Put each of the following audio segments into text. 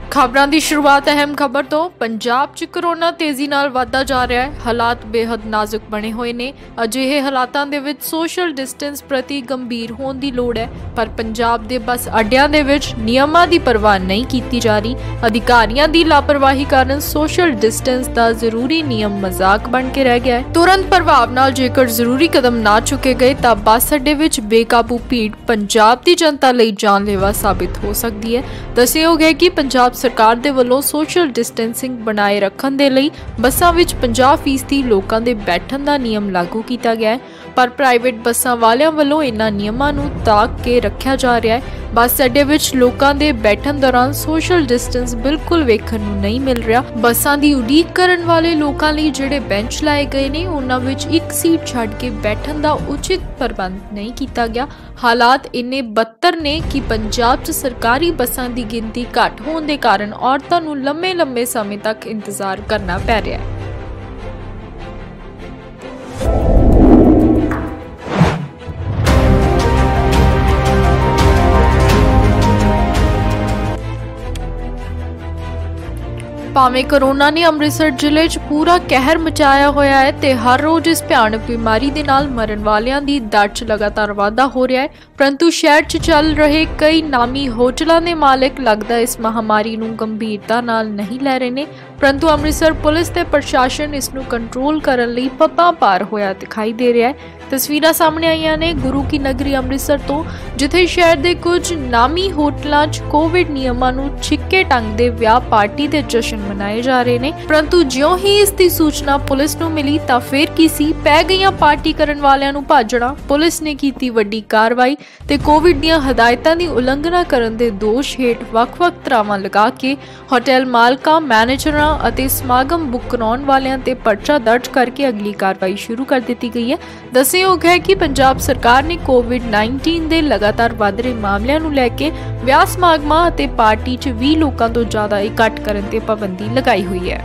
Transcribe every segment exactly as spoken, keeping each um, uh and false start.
खबरों की शुरुआत अहम खबर तो। पंजाब च कोरोना तेजी नाल वधदा जा रहा है। हालात बेहद नाजुक बने हुए ने। अजिहे हालातां दे विच सोशल डिस्टेंस प्रति गंभीर होण दी लोड़ है, पर पंजाब दे बस अड्डियां दे विच नियमां दी परवाह नहीं कीती जा रही। अधिकारियों की लापरवाही कारण सोशल डिस्टेंस का जरूरी नियम मजाक बन के रह गया है। तुरंत प्रभाव नाल जेकर जरूरी कदम ना चुके गए तो बस अड्डे विच बेकाबू भीड़ पंजाब की जनता लई जानलेवा साबित हो सकती है। दस्सियोग है कि पंजाब सरकार दे वल्लों सोशल डिस्टेंसिंग बनाए रखण दे लई बसां विच पचास फीसदी लोकां दे बैठण दा नियम लागू किया गया है, पर प्राइवेट बसां वालियां वल्लों इन्हां नियमां नूं ताक के रखिया जा रहा है। बस अड्डे विच लोकां दे बैठण दौरान सोशल डिस्टेंस बिल्कुल वेखण नूं नहीं मिल रहा। बसां दी उडीक करन वाले लोकां लई जिहड़े बेंच लाए गए ने उन्हां विच एक सीट छड्ड के बैठण दा उचित प्रबंध नहीं किया गया। हालात इन्ने बदतर ने कि पंजाब च सरकारी बसां दी गिनती घट होण दे कारण औरतां नूं लंबे लंबे समय तक इंतजार करना पै रहा है। भावें कोरोना ने अमृतसर जिले च पूरा कहर मचाया होया है ते हर रोज इस भयानक बीमारी दे नाल मरण वालियां दी दर च लगातार वाधा हो रहा है, परंतु शहर च चल रहे कई नामी होटलों के मालिक लगता इस महामारी नूं गंभीरता नाल नहीं लै रहे ने, परंतु अमृतसर पुलिस ते प्रशासन इस नूं कंट्रोल करन लई पप्पा पार होया दिखाई दे रहा है। तस्वीरां सामने आईयां ने गुरु की नगरी अमृतसर तो, जिथे शहर दे कुछ नामी होटलों च कोविड नियमां नूं छिक्के ढंग दे विआह पार्टी दे जश्न मनाए जा रहे ने, परंतु ज्यों ही इस दी सूचना पुलिस नूं मिली तां फिर की सी पै गईयां पार्टी करन वालियां नूं भाजणा। पुलिस ने कीती वड्डी कार्रवाई ते कोविड दीयां हदायतां दी उलंघना करन दे दोष हेठ वख-वख धरावां लगा के होटल मालकां, मैनेजरां ਅਤੇ ਸਮਾਗਮ बुक कराने वालियां ते पर्चा दर्ज करके अगली कार्रवाई शुरू कर दी गई है। दस्सियोग है कि पंजाब सरकार ने कोविड नाइनटीन के लगातार वध रहे मामलों को लैके विआह समागमां ਅਤੇ पार्टी च बीस लोगों तो ज्यादा इकट्ठ करने ते पाबंदी लगाई हुई है।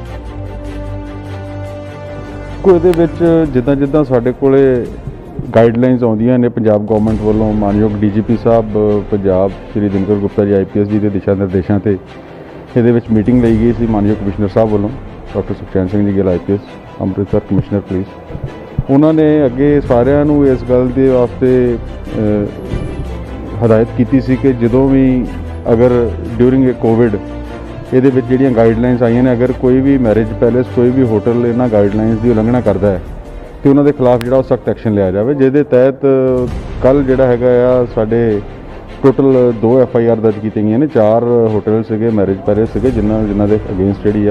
ਇਹਦੇ ਵਿੱਚ ਜਿੱਦਾਂ ਜਿੱਦਾਂ ਸਾਡੇ ਕੋਲੇ गाइडलाइनस ਆਉਂਦੀਆਂ ਨੇ ਪੰਜਾਬ ਗਵਰਨਮੈਂਟ ਵੱਲੋਂ ਮਾਨਯੋਗ ਡੀਜੀਪੀ ਸਾਹਿਬ ਪੰਜਾਬ ਸ਼੍ਰੀ ਦਿਨਕਰ ਗੁਪਤਾ ਜੀ ਆਈਪੀਐਸ ਜੀ ਦੇ ਦਿਸ਼ਾ ਨਿਰਦੇਸ਼ਾਂ ਤੇ ਇਹਦੇ ਵਿੱਚ ਮੀਟਿੰਗ ਲਈ ਗਈ ਸੀ। ਮਾਨਯੋਗ ਕਮਿਸ਼ਨਰ ਸਾਹਿਬ ਵੱਲੋਂ doctor Sukhchain Singh ji Gill IPS Amritsar commissioner police, ਉਹਨਾਂ ਨੇ ਅੱਗੇ ਸਾਰਿਆਂ ਨੂੰ ਇਸ ਗੱਲ ਦੇ ਵਾਸਤੇ ਹਦਾਇਤ ਕੀਤੀ ਸੀ ਕਿ ਜਦੋਂ ਵੀ ਅਗਰ ਡਿਊਰਿੰਗ ਕੋਵਿਡ ਇਹਦੇ ਵਿੱਚ ਜਿਹੜੀਆਂ ਗਾਈਡਲਾਈਨਸ ਆਈਆਂ ਨੇ, ਅਗਰ ਕੋਈ ਵੀ ਮੈਰਿਜ ਪੈਲੇਸ ਕੋਈ ਵੀ ਹੋਟਲ ਇਹਨਾਂ ਗਾਈਡਲਾਈਨਸ ਦੀ ਉਲੰਘਣਾ ਕਰਦਾ ਹੈ ਤੇ ਉਹਨਾਂ ਦੇ ਖਿਲਾਫ ਜਿਹੜਾ ਉਹ ਸਖਤ ਐਕਸ਼ਨ ਲਿਆ ਜਾਵੇ। ਜਿਹਦੇ ਤਹਿਤ ਕੱਲ੍ਹ ਜਿਹੜਾ ਹੈਗਾ ਆ ਸਾਡੇ टोटल दो एफ आई आर दर्ज की गई ने। चार होटल से मैरिज पैलेस से जिन्हों जिन्हों के अगेंस्ट जी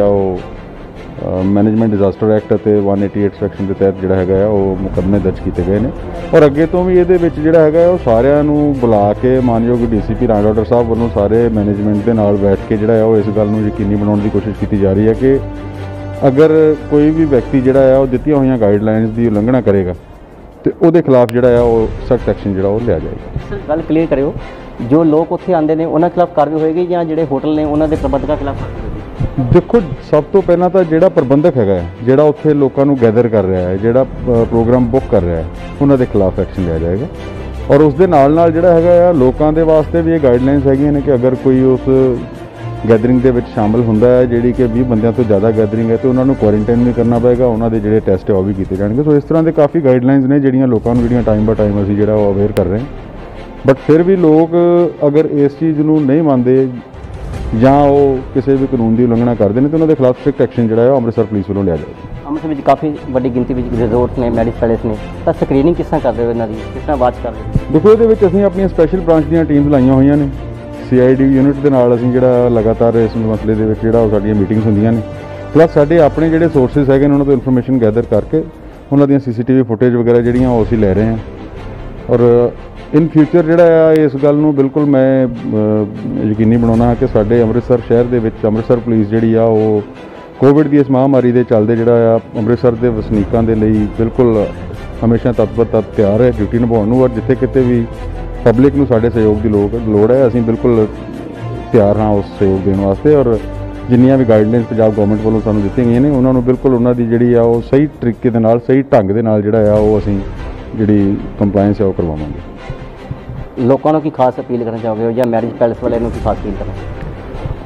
आ मैनेजमेंट डिजास्टर एक्ट और वन एटी एट सैक्शन के तहत जोड़ा है वो मुकदमे दर्ज किए गए हैं। और अगे तो भी ये जोड़ा है वो सारू बुला के मानयोग D C P land order साहब वालों सारे मैनेजमेंट के नाल बैठ के जोड़ा है इस गल यकीनी बनाने की कोशिश की जा रही है कि अगर कोई भी व्यक्ति जोड़ा है दित्तियां हुई गाइडलाइनस की उलंघना करेगा तो वो खिलाफ जोड़ा है वो सख्त एक्शन जो लिया जाएगा। सर गल क्लीयर करो, जो लोग उत्थे आते हैं उन्होंने खिलाफ कार्रवाई होएगी या जो होटल ने उन्होंने प्रबंधकों खिलाफ कार्रवाई होएगी? देखो सब तो पहला तो जो प्रबंधक है जोड़ा उत्थे लोगों को गैदर कर रहा है, जोड़ा प्रोग्राम बुक कर रहा है, उन्होंने खिलाफ एक्शन लिया जाएगा। और उसके नाल नाल जोड़ा है लोगों के वास्ते भी ये गाइडलाइनस है कि अगर कोई उस गैदरिंग के शामिल होंदा है जी कि बीस बंदियां तो ज़्यादा गैदरिंग है तो उन्होंने क्वारंटाइन भी करना पएगा, उन्होंने जोड़े टैसट है वह भी किए जाएंगे। तो इस तरह के काफ़ी गाइडलाइनस ने जिहड़ियां लोगों को जिहड़ियां टाइम बाय टाइम असीं जिहड़ा अवेयर कर रहे हैं। बट फिर भी लोग अगर इस चीज़ नूं नहीं मानते या वो किसी भी कानून की उलंघना करते हैं तो उन्होंने खिलाफ स्ट्रिक्ट एक्शन जो है अमृतसर पुलिस वालों लिया जाएगा। अमृतसर में काफ़ी बड़ी गिनती में रिजोर्ट ने मैरिज पैलेस ने तो स्क्रीनिंग किस तरह कर रहे हो इन्हों की, किस तरह वाच कर रहे हो? देखो ये असीं अपनी स्पैशल ब्रांच दी टीम्स लाइयां हुई ने सी आई डी यूनिट के नाल असीं जिहड़ा लगातार इस मसले दे विच जिहड़ा साडीआं मीटिंग्स हुंदियां ने, प्लस साडे अपने जिहड़े सोर्सिस है उन्होंने तो इन्फॉर्मेशन गैदर करके उन्हों दी C C T V footage वगैरह जिहड़ियां वो असीं लै रहे हैं। और इन फ्यूचर जिहड़ा इस गल नूं बिल्कुल मैं यकीनी बनाउणा कि साडे अमृतसर शहर दे विच अमृतसर पुलिस जिहड़ी आ वो कोविड की इस महामारी के चलते जिहड़ा आ अमृतसर के वसनीकों के लिए बिल्कुल हमेशा तत्पर तत् तैयार है ड्यूटी निभाउण नूं। और जिथे किते भी पब्लिक नूं साडे सहयोग की लोड़ लोड़ है असीं बिल्कुल तैयार हाँ उस सहयोग देने वास्ते। और जिन्नियां भी गाइडलाइनस पंजाब गवर्नमेंट वालों सानूं दित्तियां गईयां ने उन्होंने बिल्कुल उन्हां दी जिहड़ी आ वो सही तरीके दे नाल सही ढंग दे नाल जिहड़ा आ वो असीं जिहड़ी कंप्लायंस है वो करवावांगे। लोगों की खास अपील करना चाहोगे या मैरिज पैलेस वाले की खास अपील करना?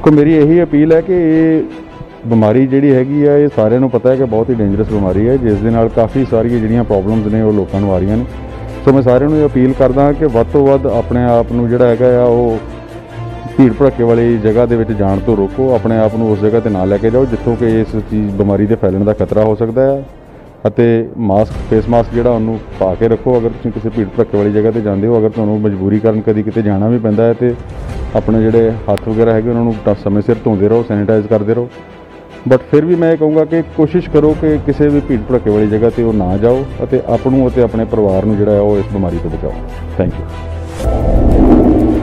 को मेरी यही अपील है कि ये ਬਿਮਾਰੀ ਜਿਹੜੀ ਹੈਗੀ ਆ ਇਹ ਸਾਰਿਆਂ ਨੂੰ ਪਤਾ ਹੈ ਕਿ ਬਹੁਤ ਹੀ ਡੇਂਜਰਸ ਬਿਮਾਰੀ ਹੈ, ਜਿਸ ਦੇ ਨਾਲ ਕਾਫੀ ਸਾਰੀਆਂ ਜਿਹੜੀਆਂ ਪ੍ਰੋਬਲਮਸ ਨੇ ਉਹ ਲੋਕਾਂ ਨੂੰ ਆ ਰਹੀਆਂ ਨੇ। ਸੋ ਮੈਂ ਸਾਰਿਆਂ ਨੂੰ ਇਹ ਅਪੀਲ ਕਰਦਾ ਕਿ ਵੱਧ ਤੋਂ ਵੱਧ ਆਪਣੇ ਆਪ ਨੂੰ ਜਿਹੜਾ ਹੈਗਾ ਆ ਉਹ ਭੀੜ ਭੜੱਕੇ ਵਾਲੀ ਜਗ੍ਹਾ ਦੇ ਵਿੱਚ ਜਾਣ ਤੋਂ ਰੋਕੋ, ਆਪਣੇ ਆਪ ਨੂੰ ਉਸ ਜਗ੍ਹਾ 'ਤੇ ਨਾ ਲੈ ਕੇ ਜਾਓ ਜਿੱਥੋਂ ਕਿ ਇਸ ਚੀਜ਼ ਬਿਮਾਰੀ ਦੇ ਫੈਲਣ ਦਾ ਖਤਰਾ ਹੋ ਸਕਦਾ ਹੈ। ਅਤੇ ਮਾਸਕ ਫੇਸ ਮਾਸਕ ਜਿਹੜਾ ਉਹਨੂੰ ਪਾ ਕੇ ਰੱਖੋ। ਅਗਰ ਤੁਸੀਂ ਕਿਸੇ ਭੀੜ ਭੜੱਕੇ ਵਾਲੀ ਜਗ੍ਹਾ 'ਤੇ ਜਾਂਦੇ ਹੋ, ਅਗਰ ਤੁਹਾਨੂੰ ਮਜਬੂਰੀ ਕਾਰਨ ਕਦੀ ਕਿਤੇ ਜਾਣਾ ਵੀ ਪੈਂਦਾ ਹੈ ਤੇ ਆਪਣੇ ਜਿਹੜੇ ਹੱਥ ਵਗੈਰਾ ਹੈਗੇ ਉਹਨਾਂ ਨੂੰ ਸਮੇਂ ਸਿਰ ਧੋਂਦੇ ਰਹੋ, ਸੈਨੀਟਾਈਜ਼ ਕਰਦੇ ਰਹੋ। बट फिर भी मैं कहूँगा कि कोशिश करो कि किसी भी भीड़ भड़के वाली जगह पर वो ना जाओ और आपनों और अपने परिवार को जोड़ा है इस बीमारी तो बचाओ। Thank you.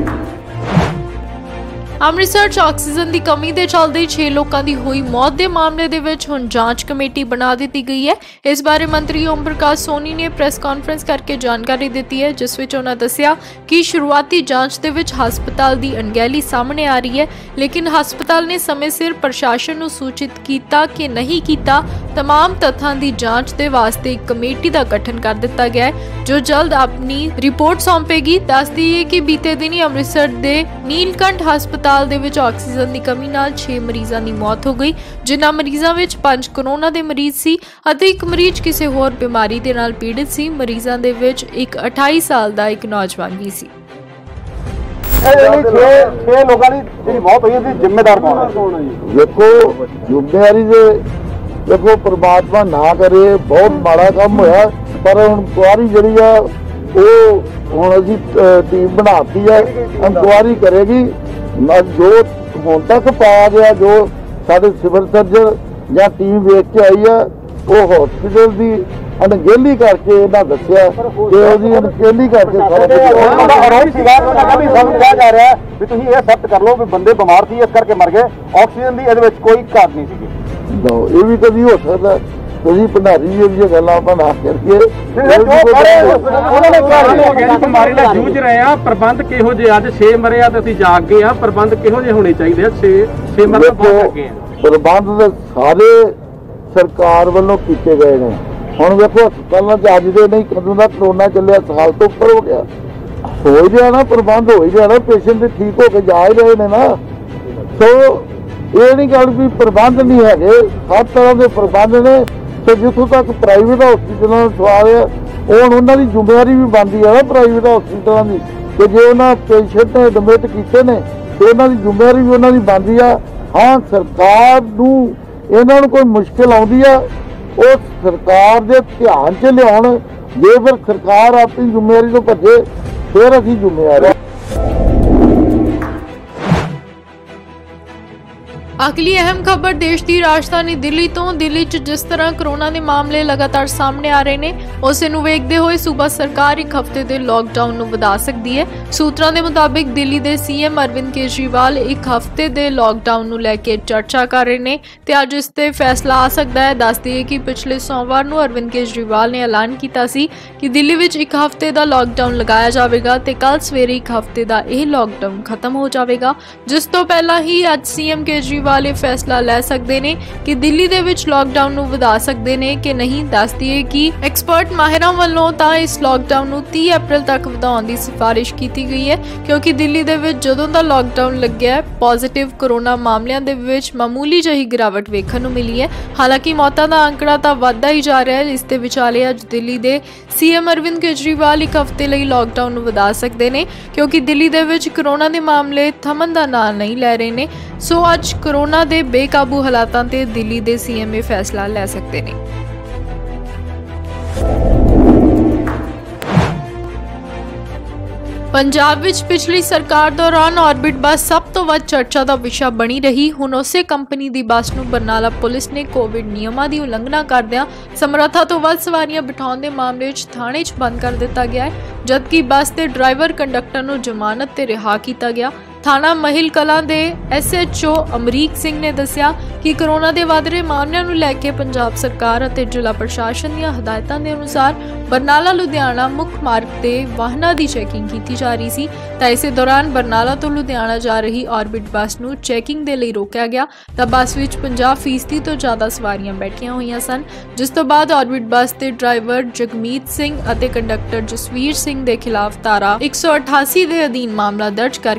ਅੰਮ੍ਰਿਤਸਰ 'ਚ ਆਕਸੀਜਨ ਦੀ ਕਮੀ ਦੇ ਚੱਲਦੇ ਛੇ ਲੋਕਾਂ ਦੀ ਹੋਈ ਮੌਤ ਦੇ ਮਾਮਲੇ ਦੇ ਵਿੱਚ ਹੁਣ ਜਾਂਚ ਕਮੇਟੀ ਬਣਾ ਦਿੱਤੀ ਗਈ ਹੈ। ਇਸ ਬਾਰੇ ਮੰਤਰੀ ਓਮ ਪ੍ਰਕਾਸ਼ ਸੋਨੀ ਨੇ ਪ੍ਰੈਸ ਕਾਨਫਰੰਸ ਕਰਕੇ ਜਾਣਕਾਰੀ ਦਿੱਤੀ ਹੈ, ਜਿਸ ਵਿੱਚ ਉਹਨਾਂ ਦੱਸਿਆ ਕਿ ਸ਼ੁਰੂਆਤੀ ਜਾਂਚ ਦੇ ਵਿੱਚ ਹਸਪਤਾਲ ਦੀ ਅਣਗਹਿਲੀ ਸਾਹਮਣੇ ਆ ਰਹੀ ਹੈ, ਲੇਕਿਨ ਹਸਪਤਾਲ ਨੇ ਸਮੇਂ ਸਿਰ ਪ੍ਰਸ਼ਾਸਨ ਨੂੰ ਸੂਚਿਤ ਕੀਤਾ ਕਿ ਨਹੀਂ ਕੀਤਾ। तमाम तथ्यां ਦੀ ਜਾਂਚ ਦੇ ਵਾਸਤੇ ਇੱਕ ਕਮੇਟੀ ਦਾ ਗਠਨ ਕਰ ਦਿੱਤਾ ਗਿਆ ਹੈ, ਜੋ ਜਲਦ ਆਪਣੀ ਰਿਪੋਰਟ ਸੌਂਪੇਗੀ। ਦੱਸ ਦਈਏ ਕਿ ਬੀਤੇ ਦਿਨੀ ਅੰਮ੍ਰਿਤਸਰ ਦੇ ਨੀਲਕੰਠ ਹਸਪਤਾਲ ਦੇ ਵਿੱਚ ਆਕਸੀਜਨ ਦੀ ਕਮੀ ਨਾਲ ਛੇ ਮਰੀਜ਼ਾਂ ਦੀ ਮੌਤ ਹੋ ਗਈ, ਜਿਨ੍ਹਾਂ ਮਰੀਜ਼ਾਂ ਵਿੱਚ ਪੰਜ ਕੋਰੋਨਾ ਦੇ ਮਰੀਜ਼ ਸੀ ਅਤੇ ਇੱਕ ਮਰੀਜ਼ ਕਿਸੇ ਹੋਰ ਬਿਮਾਰੀ ਦੇ ਨਾਲ ਪੀੜਿਤ ਸੀ। ਮਰੀਜ਼ਾਂ ਦੇ ਵਿੱਚ ਇੱਕ ਅਠਾਈ ਸਾਲ ਦਾ ਇੱਕ ਨੌਜਵਾਨ ਵੀ ਸੀ। छे लोगों की मौत हुई है, जिम्मेदार कौन है? देखो जिम्मेदारी से देखो परमात्मा ना करे, बहुत माड़ा काम होया, पर इंक्वायरी जी हूँ अभी टीम बनाती है, इंक्वायरी करेगी। जो हुण तक पाया गया, जो साढ़े सिविल सर्जन या टीम वेख के आई है, वो हॉस्पिटल की अणगेली करके इन्हें दसिया कि अणगेली करके कहा जा रहा है भी तुसीं ये एक्सेप्ट कर लो भी बंदे बीमार सी इस करके मर गए, ऑक्सीजन की इहदे विच कोई घाट नहीं सी। ये भी कभी हो सकता है, तुसीं भंडारी ये गल्लां आपां ना करके बीमारी नाल जूझ रहे हैं। प्रबंध किहो जे अज छे मरे आ ते असीं जाग गए आ, प्रबंध किहो जे होने चाहिए? छे छे मरे बहुत लगे हैं। प्रबंध सारे सरकार वालों कीते गए हैं। हुण देखो हस्पतालों च अज दे नहीं कदों दा करोना चलिया, साल तो उपर हो गया, हो ही रहा ना, प्रबंध हो ही रहा ना, पेशेंट ठीक हो के जा ही रहे ने ना। सो ये नहीं गल भी प्रबंध नहीं है, हर तरह के प्रबंध ने। तो जितों तक प्राइवेट हॉस्पिटलों का सवाल है, हुण उन्हां दी जिम्मेवारी भी बनती है ना प्राइवेट हॉस्पिटलों की, कि जो उन्होंने पेशेंट एडमिट किए ने तो उन्हों की जिम्मेवारी भी उन्होंने बनती है। हाँ सरकार नूं इन्हां नूं कोई मुश्किल आउंदी है, उस सरकार के ध्यान च लियाउण। जे फिर सरकार अपनी जिम्मेवारी तो भजे फिर असीं जिम्मेवार हैं। अगली अहम खबर देश की राजधानी दिल्ली तो। दिल्ली च जिस तरह कोरोना के मामले लगातार सामने आ रहे हैं, उस नूं वेखदे होए सूबा सरकार एक हफ्ते के लॉकडाउन नूं वधा सकती है। सूत्रां के मुताबिक दिल्ली के सीएम अरविंद केजरीवाल एक हफ्ते के लॉकडाउन नूं लैके चर्चा कर रहे हैं ते अज इस ते फैसला आ सकता है। दस दिए कि पिछले सोमवार नूं अरविंद केजरीवाल ने ऐलान किया सी कि दिल्ली विच एक हफ्ते का लॉकडाउन लगाया जाएगा ते कल सवेरे एक हफ्ते का यह लॉकडाउन खत्म हो जाएगा। जिस तो पहला ही अज सीएम केजरीवाल वाले फैसला ले सकते हैं कि दिल्ली दे विच लॉकडाउन नूं वधा सकते हैं कि नहीं। दस दिए कि एक्सपर्ट माहिरां वालों तां इस लॉकडाउन नूं तीस अप्रैल तक वधाउण दी सिफारिश की गई है, क्योंकि दिल्ली दे विच जदों दा लॉकडाउन लग्या है पॉजिटिव कोरोना मामलों दे विच मामूली जही गिरावट वेखण नूं मिली है। हालांकि मौतां दा आंकड़ा तां वधदा ही जा रहा है। इस दे विचाले अज दिल्ली दे सीएम अरविंद केजरीवाल एक हफ्ते लई लॉकडाउन नूं वधा सकते हैं, क्योंकि दिल्ली दे विच कोरोना दे मामले थमन दा नाम नहीं लै रहे ने। सो अज कोरोना दे बेकाबू हालातां ते दिल्ली दे सीएम ये फैसला ले सकते हैं। पंजाब विच पिछली सरकार दौरान ऑर्बिट बस सब तो वध चर्चा का विषय बनी रही। हुण उसे कंपनी की बस नूं बरनाला पुलिस ने कोविड नियमां की उलंघना करदिआं समर्था तो वध सवारियां बिठाउण दे मामले च थाणे च बंद कर दिता गया है, जबकि बस के ड्राइवर कंडक्टर नूं जमानत ते रिहा किया गया। थाना महिल कलां दे S H O Amrik Singh ने दस्सिया कि कोरोना के वध रहे मामलों नूं लैके पंजाब सरकार अते जिला प्रशासन दीआं हदायतां दे अनुसार बरनाला लुधियाना मुख मार्ग ते वाहनां दी चैकिंग की जा रही सी। तां इसे दौरान बरनाला तो लुधियाना जा रही ऑर्बिट बस नूं चैकिंग दे लई रोकिया गया। तां बस विच पचास फीसदी तो ज़्यादा सवारियां बैठियां होईयां सन, जिस तो बाद ऑर्बिट बस के ड्राइवर जगमीत सिंह अते कंडक्टर जसवीर सिंह के खिलाफ धारा एक सौ अठासी के अधीन मामला दर्ज करके उन्होंने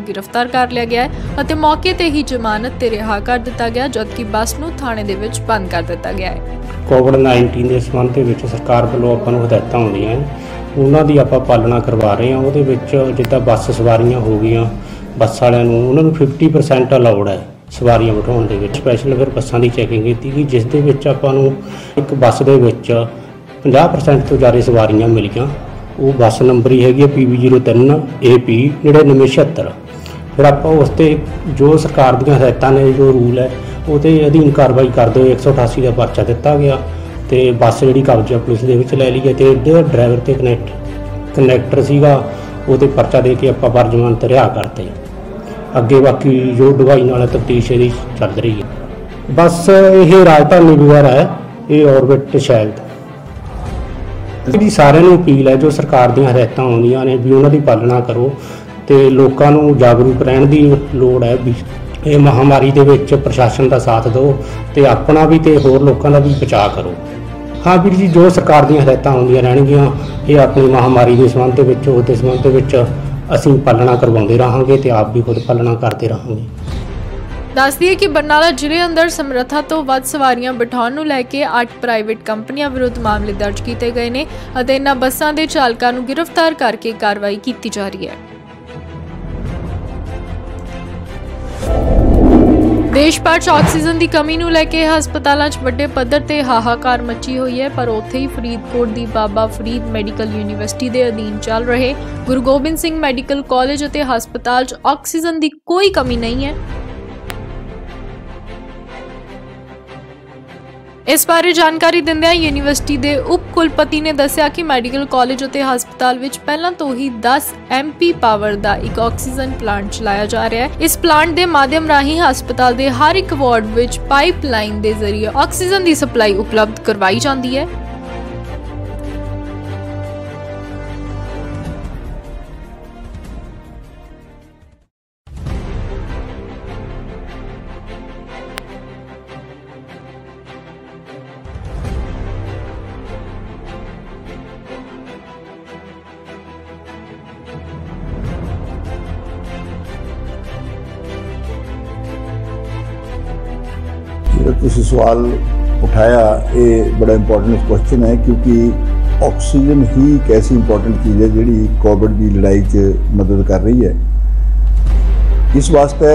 गिरफ्तार कर लिया गया है ਅਤੇ मौके ते ही जमानत ते रिहा कर दिता गया, जबकि बस ਨੂੰ थाणे ਦੇ ਵਿੱਚ ਬੰਦ कर दिता गया है। कोविड नाइनटीन के संबंध ਦੇ ਵਿੱਚ ਸਰਕਾਰ ਵੱਲੋਂ ਆਪਾਂ ਨੂੰ ਹਦਾਇਤਾਂ ਹੁੰਦੀਆਂ ਹਨ, ਉਹਨਾਂ ਦੀ ਆਪਾਂ ਪਾਲਣਾ ਕਰਵਾ ਰਹੇ ਹਾਂ। ਉਹਦੇ ਵਿੱਚ ਜਿੱਦਾਂ ਬੱਸ ਸਵਾਰੀਆਂ ਹੋ ਗਈਆਂ, ਬੱਸ ਵਾਲਿਆਂ ਨੂੰ ਉਹਨਾਂ ਨੂੰ ਫਿਫਟੀ ਪਰਸੈਂਟ ਅਲਾਉਡ ਹੈ ਸਵਾਰੀਆਂ ਬਿਠਾਉਣ ਦੇ ਵਿੱਚ। ਸਪੈਸ਼ਲ ਫਿਰ ਬੱਸਾਂ ਦੀ ਚੈਕਿੰਗ ਕੀਤੀ ਗਈ, ਜਿਸ ਦੇ ਵਿੱਚ ਆਪਾਂ ਨੂੰ ਇੱਕ ਬੱਸ ਦੇ ਵਿੱਚ ਪੰਜਾਹ ਪਰਸੈਂਟ ਤੋਂ ਜ਼ਿਆਦਾ ਸਵਾਰੀਆਂ ਮਿਲੀਆਂ। ਉਹ ਬੱਸ ਨੰਬਰ ਹੀ ਹੈਗੀ ਪੀ ਵੀ ਜ਼ੀਰੋ ਤਿੰਨ ਏ ਪੀ ਨੜਿਨਵੇਂ ਛਿਹੱਤਰ। ਫਿਰ ਆਪਾਂ ਉਸ 'ਤੇ ਜੋ ਸਰਕਾਰ ਦੀਆਂ ਹਦਾਇਤਾਂ ਨੇ, ਜੋ ਰੂਲ ਹੈ, ਉਹਦੇ ਅਧੀਨ ਕਾਰਵਾਈ ਕਰਦੇ ਹੋਏ ਇੱਕ ਸੌ ਅਠਾਸੀ ਦਾ ਪਰਚਾ ਦਿੱਤਾ ਗਿਆ ਅਤੇ ਬੱਸ ਜਿਹੜੀ ਕਬਜ਼ਾ ਪੁਲਿਸ ਦੇ ਵਿੱਚ ਲੈ ਲਈ ਹੈ ਅਤੇ ਜਿਹੜਾ ਡਰਾਈਵਰ ਅਤੇ ਕਨੈਕਟ ਕਨੈਕਟਰ ਸੀਗਾ ਉਹਦੇ ਪਰਚਾ ਦੇ ਕੇ ਆਪਾਂ ਬਰਜਮਾਨ ਤੇ ਰਿਹਾ ਕਰਤੇ। ਅੱਗੇ ਬਾਕੀ ਜੋ ਡੂੰਘਾਈ ਨਾਲ ਤਫਤੀਸ਼ ਇਹਦੀ ਚੱਲ ਰਹੀ ਹੈ। ਬੱਸ ਇਹ ਰਾਜਧਾਨੀ ਵਗੈਰਾ ਹੈ, ਇਹ ਔਰਬਿਟ ਸ਼ੈਲਦ। ਇਹਦੀ ਸਾਰਿਆਂ ਨੂੰ ਅਪੀਲ ਹੈ, ਜੋ ਸਰਕਾਰ ਦੀਆਂ ਹਦਾਇਤਾਂ ਆਉਂਦੀਆਂ ਨੇ ਵੀ ਉਹਨਾਂ ਦੀ ਪਾਲਣਾ ਕਰੋ ਅਤੇ ਲੋਕਾਂ ਨੂੰ ਜਾਗਰੂਕ ਰਹਿਣ ਦੀ ਲੋੜ ਹੈ ਵੀ ਇਹ ਮਹਾਂਮਾਰੀ ਦੇ ਵਿੱਚ ਪ੍ਰਸ਼ਾਸਨ ਦਾ ਸਾਥ ਦਿਓ ਅਤੇ ਆਪਣਾ ਵੀ ਅਤੇ ਹੋਰ ਲੋਕਾਂ ਦਾ ਵੀ ਬਚਾਅ ਕਰੋ। ਹਾਂ ਵੀਰ ਜੀ, ਜੋ ਸਰਕਾਰ ਦੀਆਂ ਹਦਾਇਤਾਂ ਆਉਂਦੀਆਂ ਰਹਿਣਗੀਆਂ, ਇਹ ਆਪਣੀ ਮਹਾਂਮਾਰੀ ਦੇ ਸੰਬੰਧ ਦੇ ਵਿੱਚ, ਉਹਦੇ ਸੰਬੰਧ ਦੇ ਵਿੱਚ ਅਸੀਂ ਪਾਲਣਾ ਕਰਵਾਉਂਦੇ ਰਹਾਂਗੇ ਅਤੇ ਆਪ ਵੀ ਖੁਦ ਪਾਲਣਾ ਕਰਦੇ ਰਹਾਂਗੇ। ਦੱਸ ਦਈਏ ਕਿ ਬਰਨਾਲਾ ਜ਼ਿਲ੍ਹੇ ਅੰਦਰ ਸਮਰੱਥਾ ਤੋਂ ਵੱਧ ਸਵਾਰੀਆਂ ਬਿਠਾਉਣ ਨੂੰ ਲੈ ਕੇ ਅੱਠ ਪ੍ਰਾਈਵੇਟ ਕੰਪਨੀਆਂ ਵਿਰੁੱਧ ਮਾਮਲੇ ਦਰਜ ਕੀਤੇ ਗਏ ਨੇ ਅਤੇ ਇਨ੍ਹਾਂ ਬੱਸਾਂ ਦੇ ਚਾਲਕਾਂ ਨੂੰ ਗ੍ਰਿਫਤਾਰ ਕਰਕੇ ਕਾਰਵਾਈ ਕੀਤੀ ਜਾ ਰਹੀ ਹੈ। ਦੇਸ਼ ਭਰ 'ਚ ਆਕਸੀਜਨ ਦੀ ਕਮੀ ਨੂੰ ਲੈ ਕੇ ਹਸਪਤਾਲਾਂ 'ਚ ਵੱਡੇ ਪੱਧਰ ਤੇ ਹਾਹਾਕਾਰ ਮਚੀ ਹੋਈ ਹੈ, ਪਰ ਉੱਥੇ ਹੀ ਫਰੀਦਕੋਟ ਦੀ ਬਾਬਾ ਫਰੀਦ ਮੈਡੀਕਲ ਯੂਨੀਵਰਸਿਟੀ ਦੇ ਅਧੀਨ ਚੱਲ ਰਹੇ ਗੁਰੂ ਗੋਬਿੰਦ ਸਿੰਘ ਮੈਡੀਕਲ ਕਾਲਜ ਅਤੇ ਹਸਪਤਾਲ 'ਚ ਆਕਸੀਜਨ ਦੀ ਕੋਈ ਕਮੀ ਨਹੀਂ ਹੈ। ਇਸ ਬਾਰੇ ਜਾਣਕਾਰੀ ਦਿੰਦਿਆਂ ਯੂਨੀਵਰਸਿਟੀ ਦੇ ਉਪ ਕੁਲਪਤੀ ਨੇ ਦੱਸਿਆ ਕਿ ਮੈਡੀਕਲ ਕਾਲਜ ਅਤੇ ਹਸਪਤਾਲ ਵਿੱਚ ਪਹਿਲਾਂ ਤੋਂ ਹੀ ਦਸ ਐਮ ਪੀ ਪਾਵਰ ਦਾ ਇੱਕ ਆਕਸੀਜਨ ਪਲਾਂਟ ਚਲਾਇਆ ਜਾ ਰਿਹਾ ਹੈ। ਇਸ ਪਲਾਂਟ ਦੇ ਮਾਧਿਅਮ ਰਾਹੀਂ ਹਸਪਤਾਲ ਦੇ ਹਰ ਇੱਕ ਵਾਰਡ ਵਿੱਚ ਪਾਈਪਲਾਈਨ ਦੇ ਜ਼ਰੀਏ ਆਕਸੀਜਨ ਦੀ ਸਪਲਾਈ ਉਪਲਬਧ ਕਰਵਾਈ ਜਾਂਦੀ ਹੈ। ਤੁਸੀਂ ਸਵਾਲ उठाया, ये बड़ा इंपॉर्टेंट क्वेश्चन है, क्योंकि ऑक्सीजन ही एक ऐसी इंपॉर्टेंट चीज़ है जी कोविड की लड़ाई च मदद कर रही है। इस वास्ते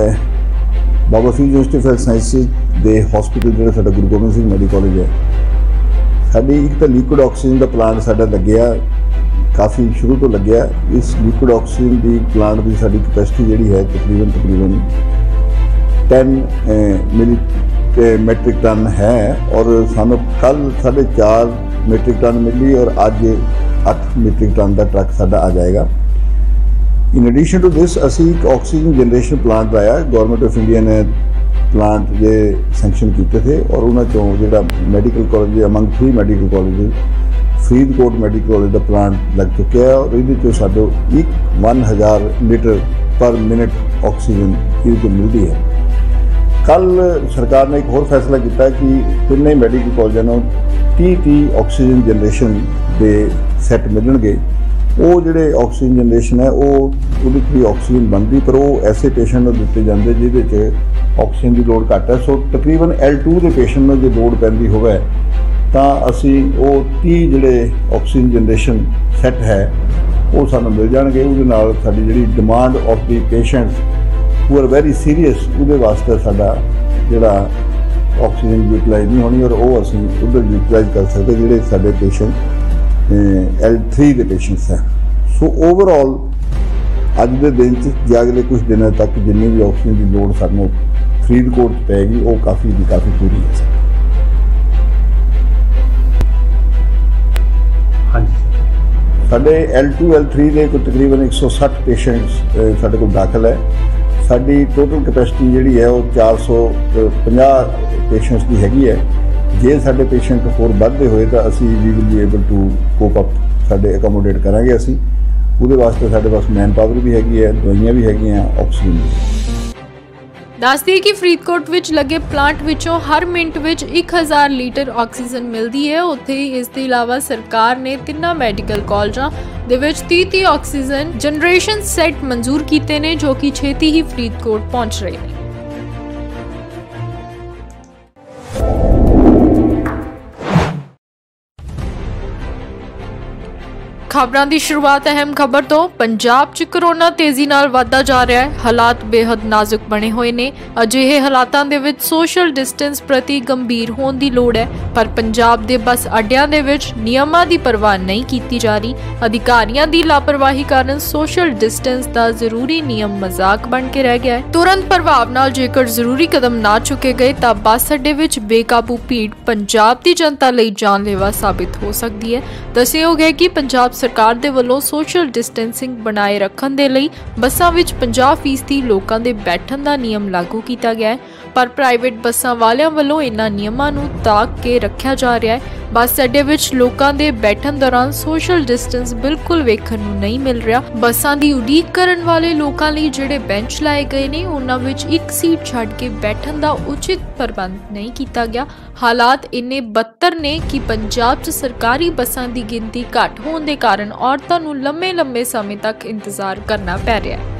Baba Farid university of health sciences के हॉस्पिटल जो साडा गुरु गोबिंद सिंह मैडिकल कॉलेज है, साडी एक तो लिक्विड ऑक्सीजन का प्लांट साडा लग्या, काफ़ी शुरू तो लग्या। इस लिक्विड ऑक्सीजन की प्लांट की साडी कैपेसिटी जी है तकरीबन तकरीबन टेन मिली मैट्रिक टन है, और सानू कल साढ़े चार मैट्रिक टन मिली और अज अठ मैट्रिक टन का ट्रक साडा आ जाएगा। इन एडिशन टू दिस असी एक ऑक्सीजन जनरेशन प्लांट लाया, गवर्नमेंट ऑफ इंडिया ने प्लांट जे सैंक्शन किए थे, और उन्होंने चों जो medical college among three medical college Faridkot medical college का प्लांट लग चुका है, और ये साडो एक वन हज़ार लीटर पर मिनट ऑक्सीजन ये मिलती है। कल सरकार ने एक होर फैसला किया कि तिने मैडिकल कॉलेजों तीह तीह ऑक्सीजन जनरेशन के सैट मिलणगे। वो जोड़े ऑक्सीजन जनरेशन है वो भी ऑक्सीजन बनती, पर वो ऐसे पेशेंट को दिते जाते जिहदे ऑक्सीजन की लोड़ घट है। सो तकरीबन एल टू के पेशेंट को जो लोड़ पैंदी होवे तां असी वो तीह जोड़े ऑक्सीजन जनरेशन सैट है वो सानू मिल जाएंगे। उहदे नाल साडी जिहड़ी demand of the patients who are very serious उहदे वास्ते साडा जिहड़ा ऑक्सीजन यूटिलाइज नहीं होनी, और वो असीं उधर यूटिलाइज कर सकते जिहड़े साडे पेशेंट एल थ्री के पेशेंट्स हैं। सो ओवरऑल अज के दिन च अगले कुछ दिनों तक जिन्नी भी ऑक्सीजन की लोड़ सानू फरीदकोट पैगी वो काफ़ी दी काफ़ी पूरी है। हाँ जी, साडे एल टू एल थ्री के तकरीबन एक सौ सठ पेशेंट्स साडे कोल दाखिल है। साडी टोटल कैपेसिटी जिहड़ी है वो चार सौ पचास पेशेंट्स की हैगी है। जे साडे पेशेंट होर वधदे होए तां असीं we will be able to cope up साडे अकोमोडेट करांगे। असीं उहदे वास्ते साडे पास मैन पावर भी हैगी है, दवाइयां भी हैगियां, ऑक्सीजन भी। ਦੱਸਦੀ ਕਿ ਫਰੀਦਕੋਟ ਵਿੱਚ ਲੱਗੇ ਪਲਾਂਟ ਵਿੱਚੋਂ ਹਰ ਮਿੰਟ ਵਿੱਚ ਇੱਕ ਹਜ਼ਾਰ ਲੀਟਰ ਆਕਸੀਜਨ ਮਿਲਦੀ ਹੈ। ਉੱਥੇ ਹੀ ਇਸ ਦੇ ਇਲਾਵਾ ਸਰਕਾਰ ਨੇ ਤਿੰਨਾਂ ਮੈਡੀਕਲ ਕਾਲਜਾਂ ਦੇ ਵਿੱਚ ਤੀਹ ਤੀਹ ਆਕਸੀਜਨ ਜਨਰੇਸ਼ਨ ਸੈੱਟ ਮਨਜ਼ੂਰ ਕੀਤੇ ਨੇ, ਜੋ ਕਿ ਛੇਤੀ ਹੀ ਫਰੀਦਕੋਟ ਪਹੁੰਚ ਰਹੇ ਨੇ। ਖਬਰਾਂ ਦੀ ਸ਼ੁਰੂਆਤ ਅਹਿਮ ਖਬਰ ਤੋਂ। ਪੰਜਾਬ 'ਚ ਕਰੋਨਾ ਤੇਜ਼ੀ ਨਾਲ ਵੱਧਦਾ ਜਾ ਰਿਹਾ ਹੈ। ਹਾਲਾਤ ਬੇहद ਨਾਜ਼ੁਕ ਬਣੇ ਹੋਏ ਨੇ। ਅਜਿਹੇ ਹਾਲਾਤਾਂ ਦੇ ਵਿੱਚ ਸੋਸ਼ਲ ਡਿਸਟੈਂਸ ਪ੍ਰਤੀ ਗੰਭੀਰ ਹੋਣ ਦੀ ਲੋੜ ਹੈ, ਪਰ ਪੰਜਾਬ ਦੇ ਬੱਸ ਅੱਡਿਆਂ ਦੇ ਵਿੱਚ ਨਿਯਮਾਂ ਦੀ ਪਰਵਾਹ ਨਹੀਂ ਕੀਤੀ ਜਾ ਰਹੀ। ਅਧਿਕਾਰੀਆਂ ਦੀ ਲਾਪਰਵਾਹੀ ਕਾਰਨ ਸੋਸ਼ਲ ਡਿਸਟੈਂਸ ਦਾ ਜ਼ਰੂਰੀ ਨਿਯਮ ਮਜ਼ਾਕ ਬਣ ਕੇ ਰਹਿ ਗਿਆ ਹੈ। ਤੁਰੰਤ ਪ੍ਰਭਾਵ ਨਾਲ ਜੇਕਰ ਜ਼ਰੂਰੀ ਕਦਮ ਨਾ ਚੁੱਕੇ ਗਏ ਤਾਂ ਬੱਸ ਅੱਡੇ ਵਿੱਚ ਬੇਕਾਬੂ ਭੀੜ ਪੰਜਾਬ ਦੀ ਜਨਤਾ ਲਈ ਜਾਨਲੇਵਾ ਸਾਬਿਤ ਹੋ ਸਕਦੀ ਹੈ। ਦੱਸਿਆ ਗਿਆ ਕਿ ਪੰਜਾਬ ਸਰਕਾਰ ਦੇ ਵੱਲੋਂ ਸੋਸ਼ਲ ਡਿਸਟੈਂਸਿੰਗ ਬਣਾਏ ਰੱਖਣ ਦੇ ਲਈ ਬੱਸਾਂ ਵਿੱਚ ਪੰਜਾਹ ਫੀਸਦੀ ਲੋਕਾਂ ਦੇ ਬੈਠਣ ਦਾ ਨਿਯਮ ਲਾਗੂ ਕੀਤਾ ਗਿਆ ਹੈ, ਪਰ ਪ੍ਰਾਈਵੇਟ ਬੱਸਾਂ ਵਾਲਿਆਂ ਵੱਲੋਂ ਇਨ੍ਹਾਂ ਨਿਯਮਾਂ ਨੂੰ ਤਾਕ ਕੇ ਰੱਖਿਆ ਜਾ ਰਿਹਾ ਹੈ। ਬੱਸ ਅੱਡੇ ਵਿੱਚ ਲੋਕਾਂ ਦੇ ਬੈਠਣ ਦੌਰਾਨ ਸੋਸ਼ਲ ਡਿਸਟੈਂਸ ਬਿਲਕੁਲ ਵੇਖਣ ਨੂੰ ਨਹੀਂ ਮਿਲ ਰਿਹਾ। ਬੱਸਾਂ ਦੀ ਉਡੀਕ ਕਰਨ ਵਾਲੇ ਲੋਕਾਂ ਲਈ ਜਿਹੜੇ ਬੈਂਚ ਲਾਏ ਗਏ ਨੇ, ਉਹਨਾਂ ਵਿੱਚ ਇੱਕ ਸੀਟ ਛੱਡ ਕੇ ਬੈਠਣ ਦਾ ਉਚਿਤ ਪ੍ਰਬੰਧ ਨਹੀਂ ਕੀਤਾ ਗਿਆ। ਹਾਲਾਤ ਇੰਨੇ ਬੱਤਰ ਨੇ ਕਿ ਪੰਜਾਬ 'ਚ ਸਰਕਾਰੀ ਬੱਸਾਂ ਦੀ ਗਿਣਤੀ ਘੱਟ ਹੋਣ ਦੇ ਕਾਰਨ ਔਰਤਾਂ ਨੂੰ ਲੰਮੇ-ਲੰਮੇ ਸਮੇਂ ਤੱਕ ਇੰਤਜ਼ਾਰ ਕਰਨਾ ਪੈ ਰਿਹਾ ਹੈ।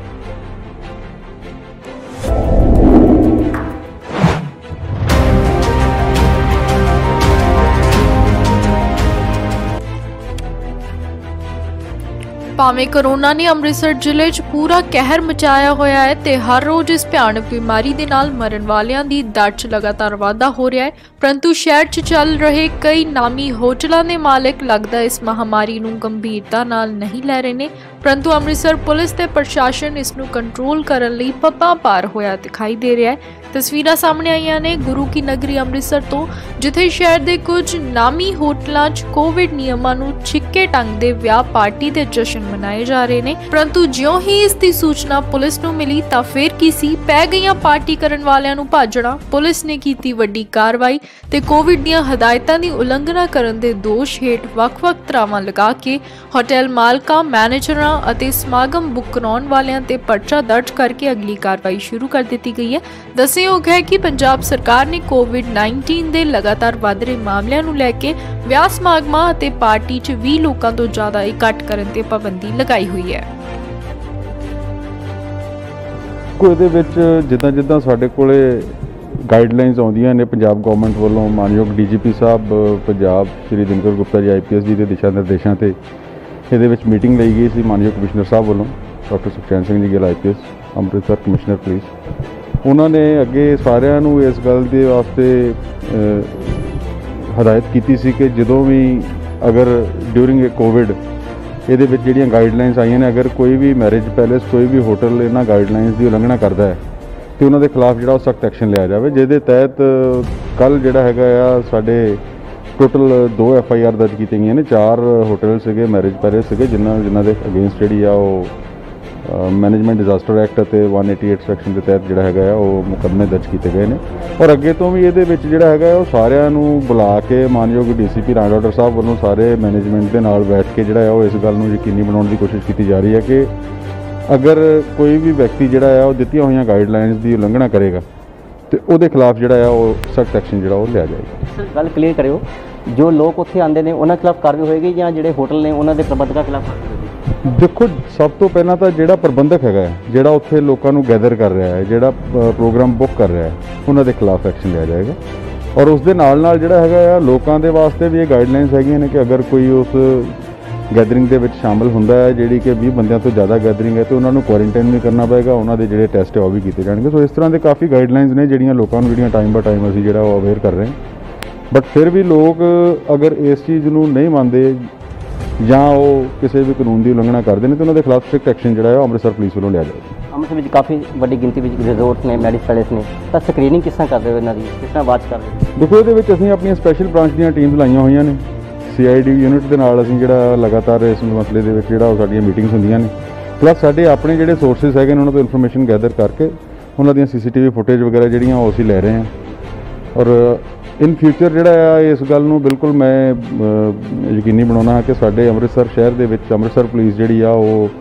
ਭਾਵੇਂ ਕਰੋਨਾ ਨੇ ਅੰਮ੍ਰਿਤਸਰ ਜ਼ਿਲ੍ਹੇ 'ਚ ਪੂਰਾ ਕਹਿਰ ਮਚਾਇਆ ਹੋਇਆ ਹੈ ਤੇ ਹਰ ਰੋਜ਼ ਇਸ ਭਿਆਨਕ ਬਿਮਾਰੀ ਦੇ ਨਾਲ ਮਰਨ ਵਾਲਿਆਂ ਦੀ ਦਰ 'ਚ ਲਗਾਤਾਰ ਵਾਧਾ ਹੋ ਰਿਹਾ ਹੈ, ਪਰੰਤੂ ਸ਼ਹਿਰ 'ਚ ਚੱਲ ਰਹੇ ਕਈ ਨਾਮੀ ਹੋਟਲਾਂ ਦੇ ਮਾਲਕ ਲੱਗਦਾ ਇਸ ਮਹਾਮਾਰੀ ਨੂੰ ਗੰਭੀਰਤਾ ਨਾਲ ਨਹੀਂ ਲੈ ਰਹੇ ਨੇ, ਪਰੰਤੂ ਅੰਮ੍ਰਿਤਸਰ ਪੁਲਿਸ ਤੇ ਪ੍ਰਸ਼ਾਸਨ ਇਸ ਨੂੰ ਕੰਟਰੋਲ ਕਰਨ ਲਈ ਪੱਬਾਂ ਭਾਰ ਹੋਇਆ ਦਿਖਾਈ ਦੇ ਰਿਹਾ ਹੈ। ਤਸਵੀਰਾਂ ਸਾਹਮਣੇ ਆਈਆਂ ਨੇ ਗੁਰੂ ਕੀ ਨਗਰੀ ਅੰਮ੍ਰਿਤਸਰ ਤੋਂ, ਜਿੱਥੇ ਸ਼ਹਿਰ ਦੇ ਕੁਝ ਨਾਮੀ ਹੋਟਲਾਂ 'ਚ ਕੋਵਿਡ ਨਿਯਮਾਂ ਨੂੰ ਛਿੱਕੇ ਢੰਗ ਦੇ ਵਿਆਹ ਪਾਰਟੀ ਦੇ ਜਸ਼ਨ ਮਨਾਏ ਜਾ ਰਹੇ ਨੇ, ਪਰੰਤੂ ਜਿਉਂ ਹੀ ਇਸ ਦੀ ਸੂਚਨਾ ਪੁਲਿਸ ਨੂੰ ਮਿਲੀ ਤਾਂ ਫੇਰ ਕੀ ਸੀ ਪੈ ਗਈਆਂ ਪਾਰਟੀ ਕਰਨ ਵਾਲਿਆਂ ਨੂੰ ਭਾਜਣਾ। ਪੁਲਿਸ ਨੇ ਕੀਤੀ ਵੱਡੀ ਕਾਰਵਾਈ ਤੇ ਕੋਵਿਡ ਦੀਆਂ ਹਦਾਇਤਾਂ ਦੀ ਉਲੰਘਣਾ ਕਰਨ ਦੇ ਦੋਸ਼ ਹੇਠ ਵੱਖ-ਵੱਖ ਧਾਰਾਵਾਂ ਲਗਾ ਕੇ ਹੋਟਲ ਮਾਲਕਾਂ, ਮੈਨੇਜਰਾਂ ਅਤੇ ਸਮਾਗਮ ਬੁੱਕ ਕਰਾਉਣ ਵਾਲਿਆਂ ਤੇ ਪਰਚਾ ਦਰਜ ਕਰਕੇ ਅਗਲੀ ਕਾਰਵਾਈ ਸ਼ੁਰੂ ਕਰ ਦਿੱਤੀ ਗਈ ਹੈ। ਦੱਸਯੋਗ ਹੈ ਕਿ ਪੰਜਾਬ ਸਰਕਾਰ ਨੇ ਕੋਵਿਡ ਉੱਨੀ ਦੇ ਲਗਾਤਾਰ ਵਧ ਰਹੇ ਮਾਮਲਿਆਂ ਨੂੰ ਲੈ ਕੇ ਵਿਆਹ ਸਮਾਗਮਾਂ ਅਤੇ ਪਾਰਟੀ 'ਚ ਵੀਹ ਲੋਕਾਂ ਤੋਂ ਜ਼ਿਆਦਾ ਇਕੱਠ ਕਰਨ ਤੇ ਪਾਬੰਦੀ ਲਗਾਈ ਹੋਈ ਹੈ। ਕੋਈ ਇਹਦੇ ਵਿੱਚ ਜਿੱਦਾਂ ਜਿੱਦਾਂ ਸਾਡੇ ਕੋਲੇ ਗਾਈਡਲਾਈਨਸ ਆਉਂਦੀਆਂ ਨੇ ਪੰਜਾਬ ਗਵਰਨਮੈਂਟ ਵੱਲੋਂ, ਮਾਨਯੋਗ ਡੀਜੀਪੀ ਸਾਹਿਬ ਪੰਜਾਬ ਸ਼੍ਰੀ ਦਿਨਕਰ ਗੁਪਤਾ ਜੀ ਆਈਪੀਐਸ ਜੀ ਦੇ ਦਿਸ਼ਾ ਨਿਰਦੇਸ਼ਾਂ ਤੇ ਇਹਦੇ ਵਿੱਚ ਮੀਟਿੰਗ ਲਈ ਗਈ ਸੀ। ਮਾਨਯੋਗ ਕਮਿਸ਼ਨਰ ਸਾਹਿਬ ਵੱਲੋਂ doctor Sukhchain Singh ji Gill IPS Amritsar commissioner police, ਉਹਨਾਂ ਨੇ ਅੱਗੇ ਸਾਰਿਆਂ ਨੂੰ ਇਸ ਗੱਲ ਦੇ ਵਾਸਤੇ ਹਦਾਇਤ ਕੀਤੀ ਸੀ ਕਿ ਜਦੋਂ ਵੀ ਅਗਰ ਡਿਊਰਿੰਗ ਏ ਕੋਵਿਡ ਇਹਦੇ ਵਿੱਚ ਜਿਹੜੀਆਂ ਗਾਈਡਲਾਈਨਸ ਆਈਆਂ ਨੇ, ਅਗਰ ਕੋਈ ਵੀ ਮੈਰਿਜ ਪੈਲੇਸ, ਕੋਈ ਵੀ ਹੋਟਲ ਇਹਨਾਂ ਗਾਈਡਲਾਈਨਸ ਦੀ ਉਲੰਘਣਾ ਕਰਦਾ ਹੈ ਤੇ ਉਹਨਾਂ ਦੇ ਖਿਲਾਫ ਜਿਹੜਾ ਉਹ ਸਖਤ ਐਕਸ਼ਨ ਲਿਆ ਜਾਵੇ, ਜਿਹਦੇ ਤਹਿਤ ਕੱਲ੍ਹ ਜਿਹੜਾ ਹੈਗਾ ਆ ਸਾਡੇ ਟੋਟਲ ਦੋ ਐਫ ਆਈ ਆਰ ਦਰਜ ਕੀਤੀਆਂ ਗਈਆਂ ਨੇ। ਚਾਰ ਹੋਟਲ ਸੀਗੇ, ਮੈਰਿਜ ਪੈਲੇਸ ਸੀਗੇ, ਜਿਨ੍ਹਾਂ ਜਿਨ੍ਹਾਂ ਦੇ ਅਗੇਂਸਟ ਜਿਹੜੀ ਆ ਉਹ ਮੈਨੇਜਮੈਂਟ ਡਿਜ਼ਾਸਟਰ ਐਕਟ ਅਤੇ ਇੱਕ ਸੌ ਅਠਾਸੀ ਸੈਕਸ਼ਨ ਦੇ ਤਹਿਤ ਜਿਹੜਾ ਹੈਗਾ ਆ ਉਹ ਮੁਕੱਦਮੇ ਦਰਜ ਕੀਤੇ ਗਏ ਨੇ। ਔਰ ਅੱਗੇ ਤੋਂ ਵੀ ਇਹਦੇ ਵਿੱਚ ਜਿਹੜਾ ਹੈਗਾ ਉਹ ਸਾਰਿਆਂ ਨੂੰ ਬੁਲਾ ਕੇ ਮਾਨਯੋਗ D C P Rana doctor ਸਾਹਿਬ ਵੱਲੋਂ ਸਾਰੇ ਮੈਨੇਜਮੈਂਟ ਦੇ ਨਾਲ ਬੈਠ ਕੇ ਜਿਹੜਾ ਆ ਉਹ ਇਸ ਗੱਲ ਨੂੰ ਯਕੀਨੀ ਬਣਾਉਣ ਦੀ ਕੋਸ਼ਿਸ਼ ਕੀਤੀ ਜਾ ਰਹੀ ਹੈ ਕਿ ਅਗਰ ਕੋਈ ਵੀ ਵਿਅਕਤੀ ਜਿਹੜਾ ਆ ਉਹ ਦਿੱਤੀਆਂ ਹੋਈਆਂ ਗਾਈਡਲਾਈਨਸ ਦੀ ਉਲੰਘਣਾ ਕਰੇਗਾ ਤੇ ਉਹਦੇ ਖਿਲਾਫ ਜਿਹੜਾ ਆ ਉਹ ਸਖਤ ਐਕਸ਼ਨ ਜਿਹੜਾ ਉਹ ਲਿਆ ਜਾਏਗਾ। ਸਰ ਗੱਲ ਕਲੀਅਰ ਕਰਿਓ, ਜੋ ਲੋਕ ਉੱਥੇ ਆਉਂਦੇ ਨੇ ਉਹਨਾਂ ਖਿਲਾਫ ਕਾਰਵਾਈ ਹੋਏਗੀ ਜਾਂ ਜਿਹੜੇ ਹੋਟਲ ਨੇ ਉਹਨਾਂ ਦੇ ਪ੍ਰਬੰਧਕਾਂ ਖਿਲਾਫ ਕਾਰਵਾਈ ਹੋਏਗੀ? ਦੇਖੋ, ਸਭ ਤੋਂ ਪਹਿਲਾਂ ਤਾਂ ਜਿਹੜਾ ਪ੍ਰਬੰਧਕ ਹੈਗਾ, ਜਿਹੜਾ ਉੱਥੇ ਲੋਕਾਂ ਨੂੰ ਗੈਦਰ ਕਰ ਰਿਹਾ ਹੈ, ਜਿਹੜਾ ਪ੍ਰੋਗਰਾਮ ਬੁੱਕ ਕਰ ਰਿਹਾ ਹੈ, ਉਹਨਾਂ ਦੇ ਖਿਲਾਫ ਐਕਸ਼ਨ ਲਿਆ ਜਾਏਗਾ। ਔਰ ਉਸ ਦੇ ਨਾਲ ਨਾਲ ਜਿਹੜਾ ਹੈਗਾ ਆ ਲੋਕਾਂ ਦੇ ਵਾਸਤੇ ਵੀ ਇਹ ਗਾਈਡਲਾਈਨਸ ਹੈਗੀਆਂ ਨੇ ਕਿ ਅਗਰ ਕੋਈ ਉਸ ਗੈਦਰਿੰਗ ਦੇ ਵਿੱਚ ਸ਼ਾਮਲ ਹੁੰਦਾ ਹੈ ਜਿਹੜੀ ਕਿ ਵੀਹ ਬੰਦਿਆਂ ਤੋਂ ਜ਼ਿਆਦਾ ਗੈਦਰਿੰਗ ਹੈ ਤੇ ਉਹਨਾਂ ਨੂੰ ਕੁਆਰੰਟਾਈਨ ਵੀ ਕਰਨਾ ਪਏਗਾ, ਉਹਨਾਂ ਦੇ ਜਿਹੜੇ ਟੈਸਟ ਹੈ ਉਹ ਵੀ ਕੀਤੇ ਜਾਣਗੇ। ਸੋ ਇਸ ਤਰ੍ਹਾਂ ਦੇ ਕਾਫੀ ਗਾਈਡਲਾਈਨਸ ਨੇ ਜਿਹੜੀਆਂ ਲੋਕਾਂ ਨੂੰ ਜਿਹੜੀਆਂ ਟਾਈਮ ਬਾਏ ਟਾਈਮ ਅਸੀਂ ਜਿਹੜਾ ਉਹ ਅਵੇਅਰ ਕਰ ਰਹੇ ਹਾਂ। ਬਟ ਫਿਰ ਵੀ ਲੋਕ ਅਗਰ ਇਸ ਚੀਜ਼ ਨੂੰ ਨਹੀਂ ਮੰਨਦੇ ਜਾਂ ਉਹ ਕਿਸੇ ਵੀ ਕਾਨੂੰਨ ਦੀ ਉਲੰਘਣਾ ਕਰਦੇ ਨੇ ਤਾਂ ਉਹਨਾਂ ਦੇ ਖਿਲਾਫ ਸਟ੍ਰਿਕਟ ਐਕਸ਼ਨ ਜਿਹੜਾ ਹੈ ਉਹ ਅੰਮ੍ਰਿਤਸਰ ਪੁਲਿਸ ਵੱਲੋਂ ਲਿਆ ਜਾਵੇਗਾ। ਅੰਮ੍ਰਿਤਸਰ ਵਿੱਚ ਕਾਫੀ ਵੱਡੀ ਗਿਣਤੀ ਵਿੱਚ ਰਿਜ਼ੋਰਟਸ ਨੇ, ਮੈਰਿਜ ਪੈਲੇਸ ਨੇ, ਤਾਂ ਸਕਰੀਨਿੰਗ ਕਿਸ ਤਰ੍ਹਾਂ ਕਰਦੇ ਹੋ ਇਹਨਾਂ ਦੀ, ਕਿਸ ਤਰ੍ਹਾਂ ਬਾਤ ਕਰ ਰਹੇ ਹੋ? ਦੇਖੋ, ਇਹਦੇ ਵਿੱਚ ਅਸੀਂ ਆਪਣੀਆਂ ਸਪੈਸ਼ਲ ਬ੍ਰਾਂਚ ਦੀਆਂ ਟੀਮਸ ਲਾਈਆਂ ਹੋਈਆਂ ਨੇ। ਸੀ ਆਈ ਡੀ ਯੂਨਿਟ ਦੇ ਨਾਲ ਅਸੀਂ ਜਿਹੜਾ ਲਗਾਤਾਰ ਇਸ ਮਸਲੇ ਦੇ ਵਿੱਚ ਜਿਹੜਾ ਉਹ ਸਾਡੀਆਂ ਮੀਟਿੰਗਸ ਹੁੰਦੀਆਂ ਨੇ, ਪਲੱਸ ਸਾਡੇ ਆਪਣੇ ਜਿਹੜੇ ਸੋਰਸਿਸ ਹੈਗੇ ਨੇ ਉਹਨਾਂ ਤੋਂ ਇਨਫੋਰਮੇਸ਼ਨ ਗੈਦਰ ਕਰਕੇ ਉਹਨਾਂ ਦੀਆਂ ਸੀ ਸੀ ਟੀ ਵੀ ਫੁਟੇਜ ਵਗੈਰਾ ਜਿਹੜੀਆਂ ਉਹ ਅਸੀਂ ਲੈ ਰਹੇ ਹਾਂ। ਔਰ ਇਨ ਫਿਊਚਰ ਜਿਹੜਾ ਆ ਇਸ ਗੱਲ ਨੂੰ ਬਿਲਕੁਲ ਮੈਂ ਯਕੀਨੀ ਬਣਾਉਣਾ ਕਿ ਸਾਡੇ ਅੰਮ੍ਰਿਤਸਰ ਸ਼ਹਿਰ ਦੇ ਵਿੱਚ ਅੰਮ੍ਰਿਤਸਰ ਪੁਲਿਸ ਜਿਹੜੀ ਆ ਉਹ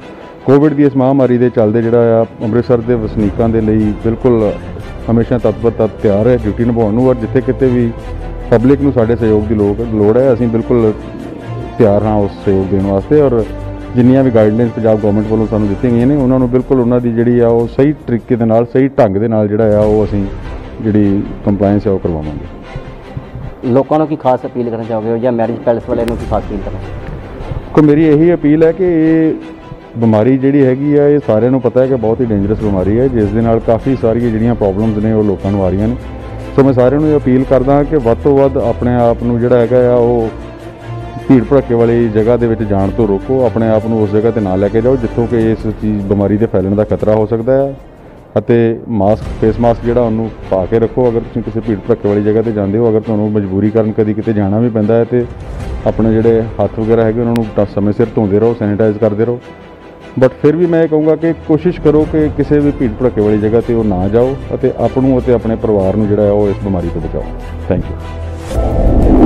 ਕੋਵਿਡ ਦੀ ਇਸ ਮਹਾਮਾਰੀ ਦੇ ਚੱਲਦੇ ਜਿਹੜਾ ਆ ਅੰਮ੍ਰਿਤਸਰ ਦੇ ਵਸਨੀਕਾਂ ਦੇ ਲਈ ਬਿਲਕੁਲ ਹਮੇਸ਼ਾ ਤਤਪਰ ਤਿਆਰ ਹੈ ਡਿਊਟੀ ਨਿਭਾਉਣ ਨੂੰ, ਔਰ ਜਿੱਥੇ ਕਿਤੇ ਵੀ ਪਬਲਿਕ ਨੂੰ ਸਾਡੇ ਸਹਿਯੋਗ ਦੀ ਲੋੜ ਲੋੜ ਹੈ ਅਸੀਂ ਬਿਲਕੁਲ ਤਿਆਰ ਹਾਂ ਉਸ ਸਹਿਯੋਗ ਦੇਣ ਵਾਸਤੇ। ਔਰ ਜਿੰਨੀਆਂ ਵੀ ਗਾਈਡਲਾਈਨਸ ਪੰਜਾਬ ਗੌਰਮੈਂਟ ਵੱਲੋਂ ਸਾਨੂੰ ਦਿੱਤੀਆਂ ਗਈਆਂ ਨੇ ਉਹਨਾਂ ਨੂੰ ਬਿਲਕੁਲ ਉਹਨਾਂ ਦੀ ਜਿਹੜੀ ਆ ਉਹ ਸਹੀ ਤਰੀਕੇ ਦੇ ਨਾਲ ਸਹੀ ਢੰਗ ਦੇ ਨਾਲ ਜਿਹੜਾ ਆ ਉਹ ਅਸੀਂ ਜਿਹੜੀ ਕੰਪਲਾਇੰਸ ਹੈ ਉਹ ਕਰਵਾਵਾਂਗੇ। ਲੋਕਾਂ ਨੂੰ ਕੀ ਖਾਸ ਅਪੀਲ ਕਰਨਾ ਚਾਹੋਗੇ ਜਾਂ ਮੈਰਿਜ ਪੈਲੇਸ ਵਾਲਿਆਂ ਨੂੰ ਕੀ ਖਾਸ ਅਪੀਲ ਕਰਨਾ? ਕੋ ਮੇਰੀ ਇਹੀ ਅਪੀਲ ਹੈ ਕਿ ਇਹ ਬਿਮਾਰੀ ਜਿਹੜੀ ਹੈਗੀ ਆ ਇਹ ਸਾਰਿਆਂ ਨੂੰ ਪਤਾ ਹੈ ਕਿ ਬਹੁਤ ਹੀ ਡੇਂਜਰਸ ਬਿਮਾਰੀ ਹੈ, ਜਿਸ ਦੇ ਨਾਲ ਕਾਫੀ ਸਾਰੀਆਂ ਜਿਹੜੀਆਂ ਪ੍ਰੋਬਲਮਸ ਨੇ ਉਹ ਲੋਕਾਂ ਨੂੰ ਆ ਰਹੀਆਂ ਨੇ। ਸੋ ਮੈਂ ਸਾਰਿਆਂ ਨੂੰ ਇਹ ਅਪੀਲ ਕਰਦਾ ਕਿ ਵੱਧ ਤੋਂ ਵੱਧ ਆਪਣੇ ਆਪ ਨੂੰ ਜਿਹੜਾ ਹੈਗਾ ਆ ਉਹ ਭੀੜ ਭੜੱਕੇ ਵਾਲੀ ਜਗ੍ਹਾ ਦੇ ਵਿੱਚ ਜਾਣ ਤੋਂ ਰੋਕੋ, ਆਪਣੇ ਆਪ ਨੂੰ ਉਸ ਜਗ੍ਹਾ 'ਤੇ ਨਾ ਲੈ ਕੇ ਜਾਓ ਜਿੱਥੋਂ ਕਿ ਇਸ ਚੀਜ਼ ਬਿਮਾਰੀ ਦੇ ਫੈਲਣ ਦਾ ਖਤਰਾ ਹੋ ਸਕਦਾ ਹੈ, ਅਤੇ ਮਾਸਕ ਫੇਸ ਮਾਸਕ ਜਿਹੜਾ ਉਹਨੂੰ ਪਾ ਕੇ ਰੱਖੋ ਅਗਰ ਤੁਸੀਂ ਕਿਸੇ ਭੀੜ ਭੜੱਕੇ ਵਾਲੀ ਜਗ੍ਹਾ 'ਤੇ ਜਾਂਦੇ ਹੋ। ਅਗਰ ਤੁਹਾਨੂੰ ਮਜਬੂਰੀ ਕਾਰਨ ਕਦੀ ਕਿਤੇ ਜਾਣਾ ਵੀ ਪੈਂਦਾ ਹੈ ਤੇ ਆਪਣੇ ਜਿਹੜੇ ਹੱਥ ਵਗੈਰਾ ਹੈਗੇ ਉਹਨਾਂ ਨੂੰ ਸਮੇਂ ਸਿਰ ਧੋਂਦੇ ਰਹੋ, ਸੈਨੀਟਾਈਜ਼ ਕਰਦੇ ਰਹੋ। ਬਟ ਫਿਰ ਵੀ ਮੈਂ ਇਹ ਕਹੂੰਗਾ ਕਿ ਕੋਸ਼ਿਸ਼ ਕਰੋ ਕਿ ਕਿਸੇ ਵੀ ਭੀੜ ਭੜੱਕੇ ਵਾਲੀ ਜਗ੍ਹਾ 'ਤੇ ਉਹ ਨਾ ਜਾਓ ਅਤੇ ਆਪ ਨੂੰ ਅਤੇ ਆਪਣੇ ਪਰਿਵਾਰ ਨੂੰ ਜਿਹੜਾ ਹੈ ਉਹ ਇਸ ਬਿਮਾਰੀ ਤੋਂ ਬਚਾਓ। Thank you.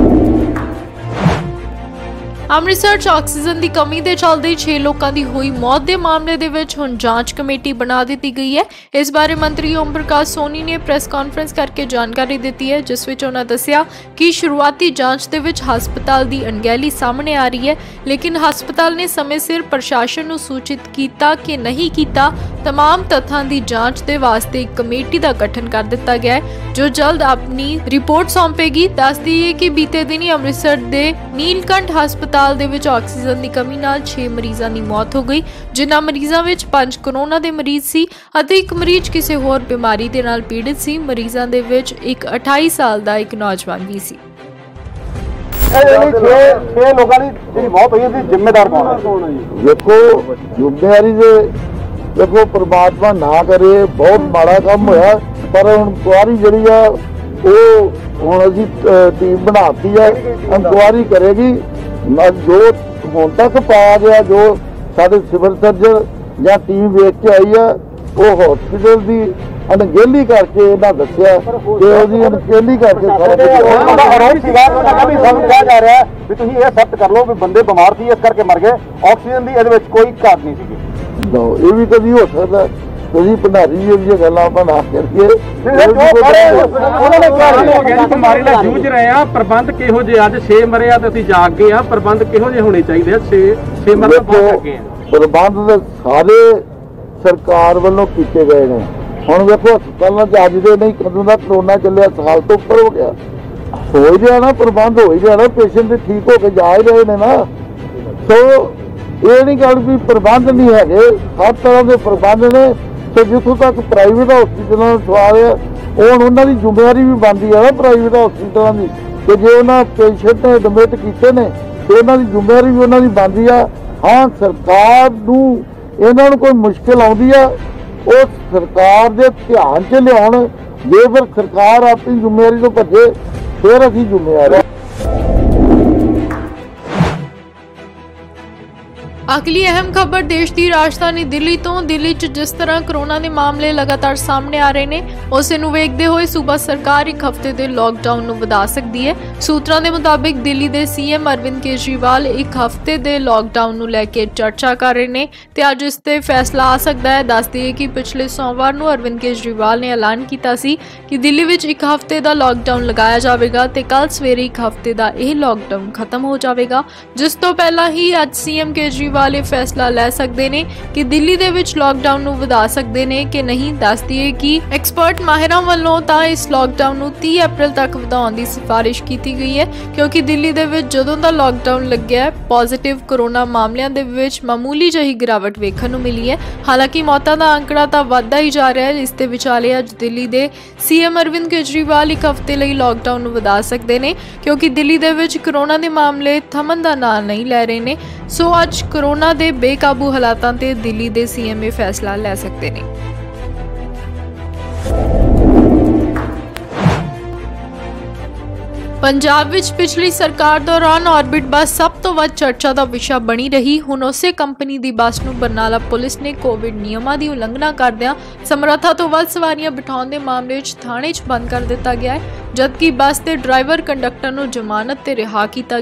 ਅੰਮ੍ਰਿਤਸਰ 'ਚ ਆਕਸੀਜਨ ਦੀ ਕਮੀ ਦੇ ਚੱਲਦੇ ਛੇ ਲੋਕਾਂ ਦੀ ਹੋਈ ਮੌਤ ਦੇ ਮਾਮਲੇ ਦੇ ਵਿੱਚ ਹੁਣ ਜਾਂਚ ਕਮੇਟੀ ਬਣਾ ਦਿੱਤੀ ਗਈ ਹੈ। ਇਸ ਬਾਰੇ ਮੰਤਰੀ ਓਮ ਪ੍ਰਕਾਸ਼ ਸੋਨੀ ਨੇ ਪ੍ਰੈਸ ਕਾਨਫਰੰਸ ਕਰਕੇ ਜਾਣਕਾਰੀ ਦਿੱਤੀ ਹੈ, ਜਿਸ ਵਿੱਚ ਉਹਨਾਂ ਦੱਸਿਆ ਕਿ ਸ਼ੁਰੂਆਤੀ ਜਾਂਚ ਦੇ ਵਿੱਚ ਹਸਪਤਾਲ ਦੀ ਅਣਗਹਿਲੀ ਸਾਹਮਣੇ ਆ ਰਹੀ ਹੈ, ਲੇਕਿਨ ਹਸਪਤਾਲ ਨੇ ਸਮੇਂ ਸਿਰ ਪ੍ਰਸ਼ਾਸਨ ਨੂੰ ਸੂਚਿਤ ਕੀਤਾ ਕਿ ਨਹੀਂ ਕੀਤਾ। तमाम तथ्यां ਦੀ ਜਾਂਚ ਦੇ ਵਾਸਤੇ ਇੱਕ ਕਮੇਟੀ ਦਾ ਗਠਨ ਕਰ ਦਿੱਤਾ ਗਿਆ ਹੈ, ਜੋ ਜਲਦ ਆਪਣੀ ਰਿਪੋਰਟ ਸੌਂਪੇਗੀ। ਦੱਸ ਦਈਏ ਕਿ ਬੀਤੇ ਦਿਨੀ ਅੰਮ੍ਰਿਤਸਰ ਦੇ ਨੀਲਕੰਠ ਹਸਪਤਾਲ ਦੇ ਵਿੱਚ ਆਕਸੀਜਨ ਦੀ ਕਮੀ ਨਾਲ ਛੇ ਮਰੀਜ਼ਾਂ ਦੀ ਮੌਤ ਹੋ ਗਈ, ਜਿਨ੍ਹਾਂ ਮਰੀਜ਼ਾਂ ਵਿੱਚ ਪੰਜ ਕੋਰੋਨਾ ਦੇ ਮਰੀਜ਼ ਸੀ ਅਤੇ ਇੱਕ ਮਰੀਜ਼ ਕਿਸੇ ਹੋਰ ਬਿਮਾਰੀ ਦੇ ਨਾਲ ਪੀੜਿਤ ਸੀ। ਮਰੀਜ਼ਾਂ ਦੇ ਵਿੱਚ ਇੱਕ ਅਠਾਈ ਸਾਲ ਦਾ ਇੱਕ ਨੌਜਵਾਨ ਵੀ ਸੀ। ਛੇ ਲੋਕਾਂ ਦੀ ਜਿਹੜੀ ਮੌਤ ਹੋਈ ਸੀ ਜ਼ਿੰਮੇਦਾਰ ਕੌਣ ਹੈ? ਦੇਖੋ ਜ਼ਿੰਮੇਵਾਰੀ ਦੇ देखो परमात्मा ना करे, बहुत माड़ा काम होया, पर हुण इंक्वायरी जिहड़ी आ वो हुण असीं टीम बनाती है, इंक्वायरी करेगी। जो हुण तक पाया गया, जो साडे सिविल सर्जन या टीम वेख के आई है, वो हॉस्पिटल की अणगेली करके इन्हां दस्सिया कि ਉਹਦੀ अणगेली करके सारा आरोप सीगा कि ਸਾਨੂੰ ਕਿਹਾ ਜਾ ਰਿਹਾ ਵੀ ਤੁਸੀਂ ਇਹ ਸਖਤ ਕਰ ਲਓ ਵੀ ਬੰਦੇ ਬਿਮਾਰ ਸੀ ਇਸ ਕਰਕੇ ਮਰ ਗਏ, ਆਕਸੀਜਨ ਦੀ ਇਹਦੇ ਵਿੱਚ ਕੋਈ ਘਾਟ ਨਹੀਂ ਸੀਗੀ। ਇਹ ਵੀ ਕਦੀ ਹੋ ਸਕਦਾ, ਤੁਸੀਂ ਭੰਡਾਰੀ ਜੀ ਦੀਆਂ ਗੱਲਾਂ ਆਪਾਂ ਨਾ ਕਰਕੇ ਬਿਮਾਰੀ ਨਾਲ ਜੂਝ ਰਹੇ ਆ। ਪ੍ਰਬੰਧ ਕਿਹੋ ਜਿਹੇ? ਅੱਜ ਛੇ ਮਰੇ ਆ ਤੇ ਅਸੀਂ ਜਾਗ ਗਏ ਆ, ਪ੍ਰਬੰਧ ਕਿਹੋ ਜਿਹੇ ਹੋਣੇ ਚਾਹੀਦੇ ਆ? ਛੇ ਛੇ ਮਰੇ ਬਹੁਤ ਅੱਗੇ ਆ। ਪ੍ਰਬੰਧ ਤਾਂ ਸਾਰੇ ਸਰਕਾਰ ਵੱਲੋਂ ਕੀਤੇ ਗਏ ਨੇ। ਹੁਣ ਵੇਖੋ ਹਸਪਤਾਲਾਂ 'ਚ ਅੱਜ ਦੇ ਨਹੀਂ ਕਦੋਂ ਦਾ ਕਰੋਨਾ ਚੱਲਿਆ, ਸਾਲ ਤੋਂ ਉੱਪਰ ਹੋ ਗਿਆ। ਹੋ ਹੀ ਰਿਹਾ ਨਾ, ਪ੍ਰਬੰਧ ਹੋ ਹੀ ਰਿਹਾ ਨਾ, ਪੇਸ਼ੈਂਟ ਠੀਕ ਹੋ ਕੇ ਜਾ ਹੀ ਰਹੇ ਨੇ ਨਾ। ਸੋ ਇਹ ਨਹੀਂ ਗੱਲ ਵੀ ਪ੍ਰਬੰਧ ਨਹੀਂ ਹੈਗੇ, ਹਰ ਤਰ੍ਹਾਂ ਦੇ ਪ੍ਰਬੰਧ ਨੇ। ਤੇ ਜਿੱਥੋਂ ਤੱਕ ਪ੍ਰਾਈਵੇਟ ਹਸਪੀਟਲਾਂ ਦਾ ਸਵਾਲ ਹੈ, ਹੁਣ ਉਹਨਾਂ ਦੀ ਜ਼ਿੰਮੇਵਾਰੀ ਵੀ ਬਣਦੀ ਹੈ ਨਾ ਪ੍ਰਾਈਵੇਟ ਹਸਪੀਟਲਾਂ ਦੀ, ਕਿ ਜੇ ਉਹਨਾਂ ਪੇਸ਼ੈਂਟ ਨੇ ਐਡਮਿਟ ਕੀਤੇ ਨੇ ਤੇ ਉਹਨਾਂ ਦੀ ਜ਼ਿੰਮੇਵਾਰੀ ਵੀ ਉਹਨਾਂ ਦੀ ਬਣਦੀ ਆ। ਹਾਂ, ਸਰਕਾਰ ਨੂੰ ਇਹਨਾਂ ਨੂੰ ਕੋਈ ਮੁਸ਼ਕਿਲ ਆਉਂਦੀ ਆ, ਉਹ ਸਰਕਾਰ ਦੇ ਧਿਆਨ 'ਚ ਲਿਆਉਣ। ਜੇ ਫਿਰ ਸਰਕਾਰ ਆਪਣੀ ਜ਼ਿੰਮੇਵਾਰੀ ਤੋਂ ਭੱਜੇ ਫਿਰ ਅਸੀਂ ਜ਼ਿੰਮੇਵਾਰ ਹਾਂ। ਅਗਲੀ ਅਹਿਮ ਖਬਰ ਦੇਸ਼ ਦੀ ਰਾਜਧਾਨੀ ਦਿੱਲੀ ਤੋਂ। ਦਿੱਲੀ 'ਚ ਜਿਸ ਤਰ੍ਹਾਂ ਕਰੋਨਾ ਦੇ ਮਾਮਲੇ ਲਗਾਤਾਰ ਸਾਹਮਣੇ ਆ ਰਹੇ ਨੇ, ਉਸੇ ਨੂੰ ਵੇਖਦੇ ਹੋਏ ਸੂਬਾ ਸਰਕਾਰ ਇੱਕ ਹਫ਼ਤੇ ਦੇ ਲਾਕਡਾਊਨ ਨੂੰ ਵਧਾ ਸਕਦੀ ਹੈ। ਸੂਤਰਾਂ ਦੇ ਮੁਤਾਬਿਕ ਦਿੱਲੀ ਦੇ ਸੀਐਮ ਅਰਵਿੰਦ ਕੇਜਰੀਵਾਲ ਇੱਕ ਹਫ਼ਤੇ ਦੇ ਲਾਕਡਾਊਨ ਨੂੰ ਲੈ ਕੇ ਚਰਚਾ ਕਰ ਰਹੇ ਨੇ ਤੇ ਅੱਜ ਇਸ ਤੇ ਫੈਸਲਾ ਆ ਸਕਦਾ ਹੈ। ਦੱਸ ਦਈਏ ਕਿ ਪਿਛਲੇ ਸੋਮਵਾਰ ਨੂੰ ਅਰਵਿੰਦ ਕੇਜਰੀਵਾਲ ਨੇ ਐਲਾਨ ਕੀਤਾ ਸੀ ਕਿ ਦਿੱਲੀ ਵਿੱਚ ਇੱਕ ਹਫ਼ਤੇ ਦਾ ਲਾਕਡਾਊਨ ਲਗਾਇਆ ਜਾਵੇਗਾ ਤੇ ਕੱਲ ਸਵੇਰੇ ਇੱਕ ਹਫ਼ਤੇ ਦਾ ਇਹ ਲਾਕਡਾਊਨ ਖਤਮ ਹੋ ਜਾਵੇਗਾ। ਜਿਸ ਤੋਂ ਪਹਿਲਾਂ ਹੀ ਅੱਜ ਸੀਐਮ ਕੇਜਰੀਵਾਲ ਵਾਲੇ ਫੈਸਲਾ ਲੈ ਸਕਦੇ ਨੇ ਕਿ ਦਿੱਲੀ ਦੇ ਵਿੱਚ ਲਾਕਡਾਊਨ ਨੂੰ ਵਧਾ ਸਕਦੇ ਨੇ ਕਿ ਨਹੀਂ। ਦੱਸ ਦਈਏ ਕਿ ਐਕਸਪਰਟ ਮਾਹਿਰਾਂ ਵੱਲੋਂ ਤਾਂ ਇਸ ਲਾਕਡਾਊਨ ਨੂੰ ਤੀਹ ਅਪ੍ਰੈਲ ਤੱਕ ਵਧਾਉਣ ਦੀ ਸਿਫਾਰਿਸ਼ ਕੀਤੀ ਗਈ ਹੈ, ਕਿਉਂਕਿ ਦਿੱਲੀ ਦੇ ਵਿੱਚ ਜਦੋਂ ਦਾ ਲਾਕਡਾਊਨ ਲੱਗਿਆ ਹੈ, ਪੋਜ਼ਿਟਿਵ ਕਰੋਨਾ ਮਾਮਲਿਆਂ ਦੇ ਵਿੱਚ ਮਾਮੂਲੀ ਜਿਹੀ ਗਿਰਾਵਟ ਵੇਖਣ ਨੂੰ ਮਿਲੀ ਹੈ। ਹਾਲਾਂਕਿ ਮੌਤਾਂ ਦਾ ਅੰਕੜਾ ਤਾਂ ਵੱਧਦਾ ਹੀ ਜਾ ਰਿਹਾ ਹੈ। ਇਸ ਦੇ ਵਿਚਾਲੇ ਅੱਜ ਦਿੱਲੀ ਦੇ ਸੀਐਮ ਅਰਵਿੰਦ ਕੇਜਰੀਵਾਲ ਇੱਕ ਹਫ਼ਤੇ ਲਈ ਲਾਕਡਾਊਨ ਨੂੰ ਵਧਾ ਸਕਦੇ ਨੇ, ਕਿਉਂਕਿ ਦਿੱਲੀ ਦੇ ਵਿੱਚ ਕਰੋਨਾ ਦੇ ਮਾਮਲੇ ਥਮਨ ਦਾ ਨਾਂ ਨਹੀਂ ਲੈ ਰਹੇ ਨੇ। ਸੋ ਅੱਜ ਕਰੋਨਾ ਦੇ ਬੇਕਾਬੂ ਹਾਲਾਤਾਂ ਤੇ ਦਿੱਲੀ ਦੇ ਸੀਐਮ ਇਹ ਫੈਸਲਾ ਲੈ ਸਕਦੇ ਨੇ। ਪੰਜਾਬ ਵਿੱਚ ਪਿਛਲੀ ਸਰਕਾਰ ਦੌਰਾਨ ਆਰਬਿਟ ਬੱਸ ਸਭ ਤੋਂ ਵੱਧ ਚਰਚਾ ਦਾ ਵਿਸ਼ਾ ਬਣੀ ਰਹੀ। ਹੁਣ ਉਸੇ ਕੰਪਨੀ ਦੀ ਬੱਸ ਨੂੰ ਬਰਨਾਲਾ ਪੁਲਿਸ ਨੇ ਕੋਵਿਡ ਨਿਯਮਾਂ ਦੀ ਉਲੰਘਣਾ ਕਰਦਿਆਂ ਸਮਰੱਥਾ ਤੋਂ ਵੱਧ ਸਵਾਰੀਆਂ ਬਿਠਾਉਣ ਦੇ ਮਾਮਲੇ ਵਿੱਚ ਥਾਣੇ 'ਚ ਬੰਦ ਕਰ ਦਿੱਤਾ ਗਿਆ ਹੈ, ਜਦਕਿ ਬੱਸ ਦੇ ਡਰਾਈਵਰ ਕੰਡਕਟਰ ਨੂੰ ਜ਼ਮਾਨਤ ਤੇ ਰਿਹਾ ਕੀਤਾ ਗਿਆ।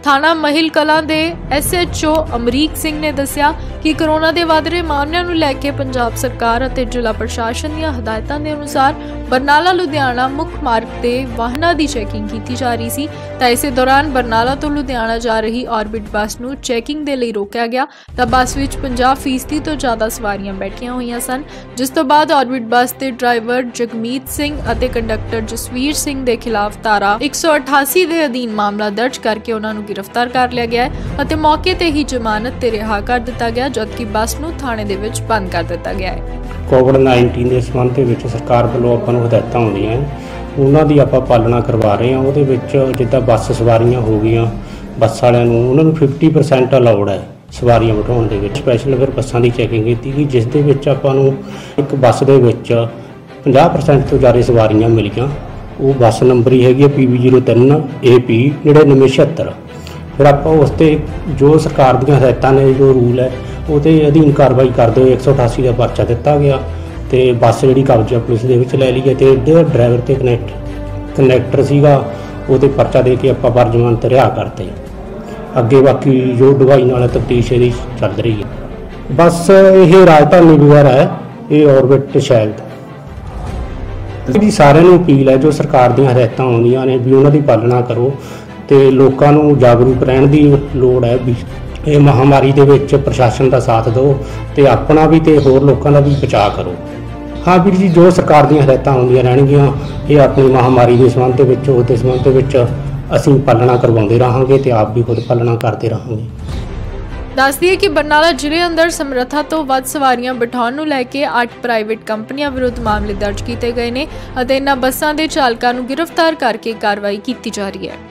थाना महिल कलां दे S H O Amrik Singh ने दस्सिया कि कोरोना के वध रहे मामलों को लैके पंजाब सरकार और जिला प्रशासन दी हदायतां के अनुसार बरनाला लुधियाना मुख्य मार्ग से वाहनों की चैकिंग की जा रही सी। तां इस दौरान बरनाला तो लुधियाना जा रही ऑर्बिट बस नूं चैकिंग के लिए रोकया गया तां बस विच पचास फीसदी तो ज़्यादा सवारियां बैठियां हुई सन, जिस तो बाद ऑर्बिट बस के ड्राइवर जगमीत सिंह और कंडक्टर जसवीर सिंह के खिलाफ धारा एक सौ अठासी के अधीन मामला दर्ज करके उन्होंने गिरफ्तार कर लिया गया है। मौके ते ही जमानत ते रिहा कर दिता गया, जबकि बस नूं थाणे दे विच बंद कर दिता गया है। कोविड नाइनटीन के संबंध में सरकार वालों आपां नूं हदायतां आउंदियां उन्हां दी आपां पालना करवा रहे हैं। उहदे विच जिद्दां बस सवारियां हो गईयां, बस वालियां नूं उन्हां नूं फिफ्टी परसेंट अलाउड है सवारियां बिठाउण दे विच। स्पैशल फिर बसां दी चैकिंग कीती गई, जिस दे विच आपां नूं एक बस दे विच पचास परसेंट तो ज़्यादा सवारियां मिलियां। वो बस नंबर ही हैगी पी वी जीरो तीन ए पी निन्यानवे छिहत्तर। फिर आप उसते जो सरकार दी हदायतां ने जो रूल है वो अधीन कार्रवाई करते हुए एक सौ अठासी का परचा दिता गया तो बस जी कब्जा पुलिस के लै ली है। तो जो ड्राइवर तो कनैक्ट कनैक्टर सीगा वो परचा दे के आप पर जमानत रिहा करते। अगे बाकी जो ढुआई नाल तफ्तीश ये चल रही है। बस ये राजधानी वगैरह है, ये ऑर्बिट शायद जी सारिਆਂ ਨੂੰ अपील है जो सरकार दी हदायतां आउंदियां ने भी उन्हां दी पालना करो तो लोगों को जागरूक रहने की लोड़ है। भी ये महामारी के विच प्रशासन का साथ दो तो अपना भी तो होर लोगों का भी बचाव करो। हाँ वीर जी, जो सरकार दी हदायतां आउंदियां रहणगीਆਂ ये अपनी महामारी के संबंध के संबंध असीं पालना करवाते रहांगे तो आप भी खुद पालना करते रहांगे। दस दिए कि बरनाला जिले अंदर समर्था तो वध सवारियां बिठाउण नूं लैके अठ प्राइवेट कंपनियां विरुद्ध मामले दर्ज किए गए हैं और इन्हां बसां दे चालकां नूं गिरफ्तार करके कार्रवाई की जा रही है।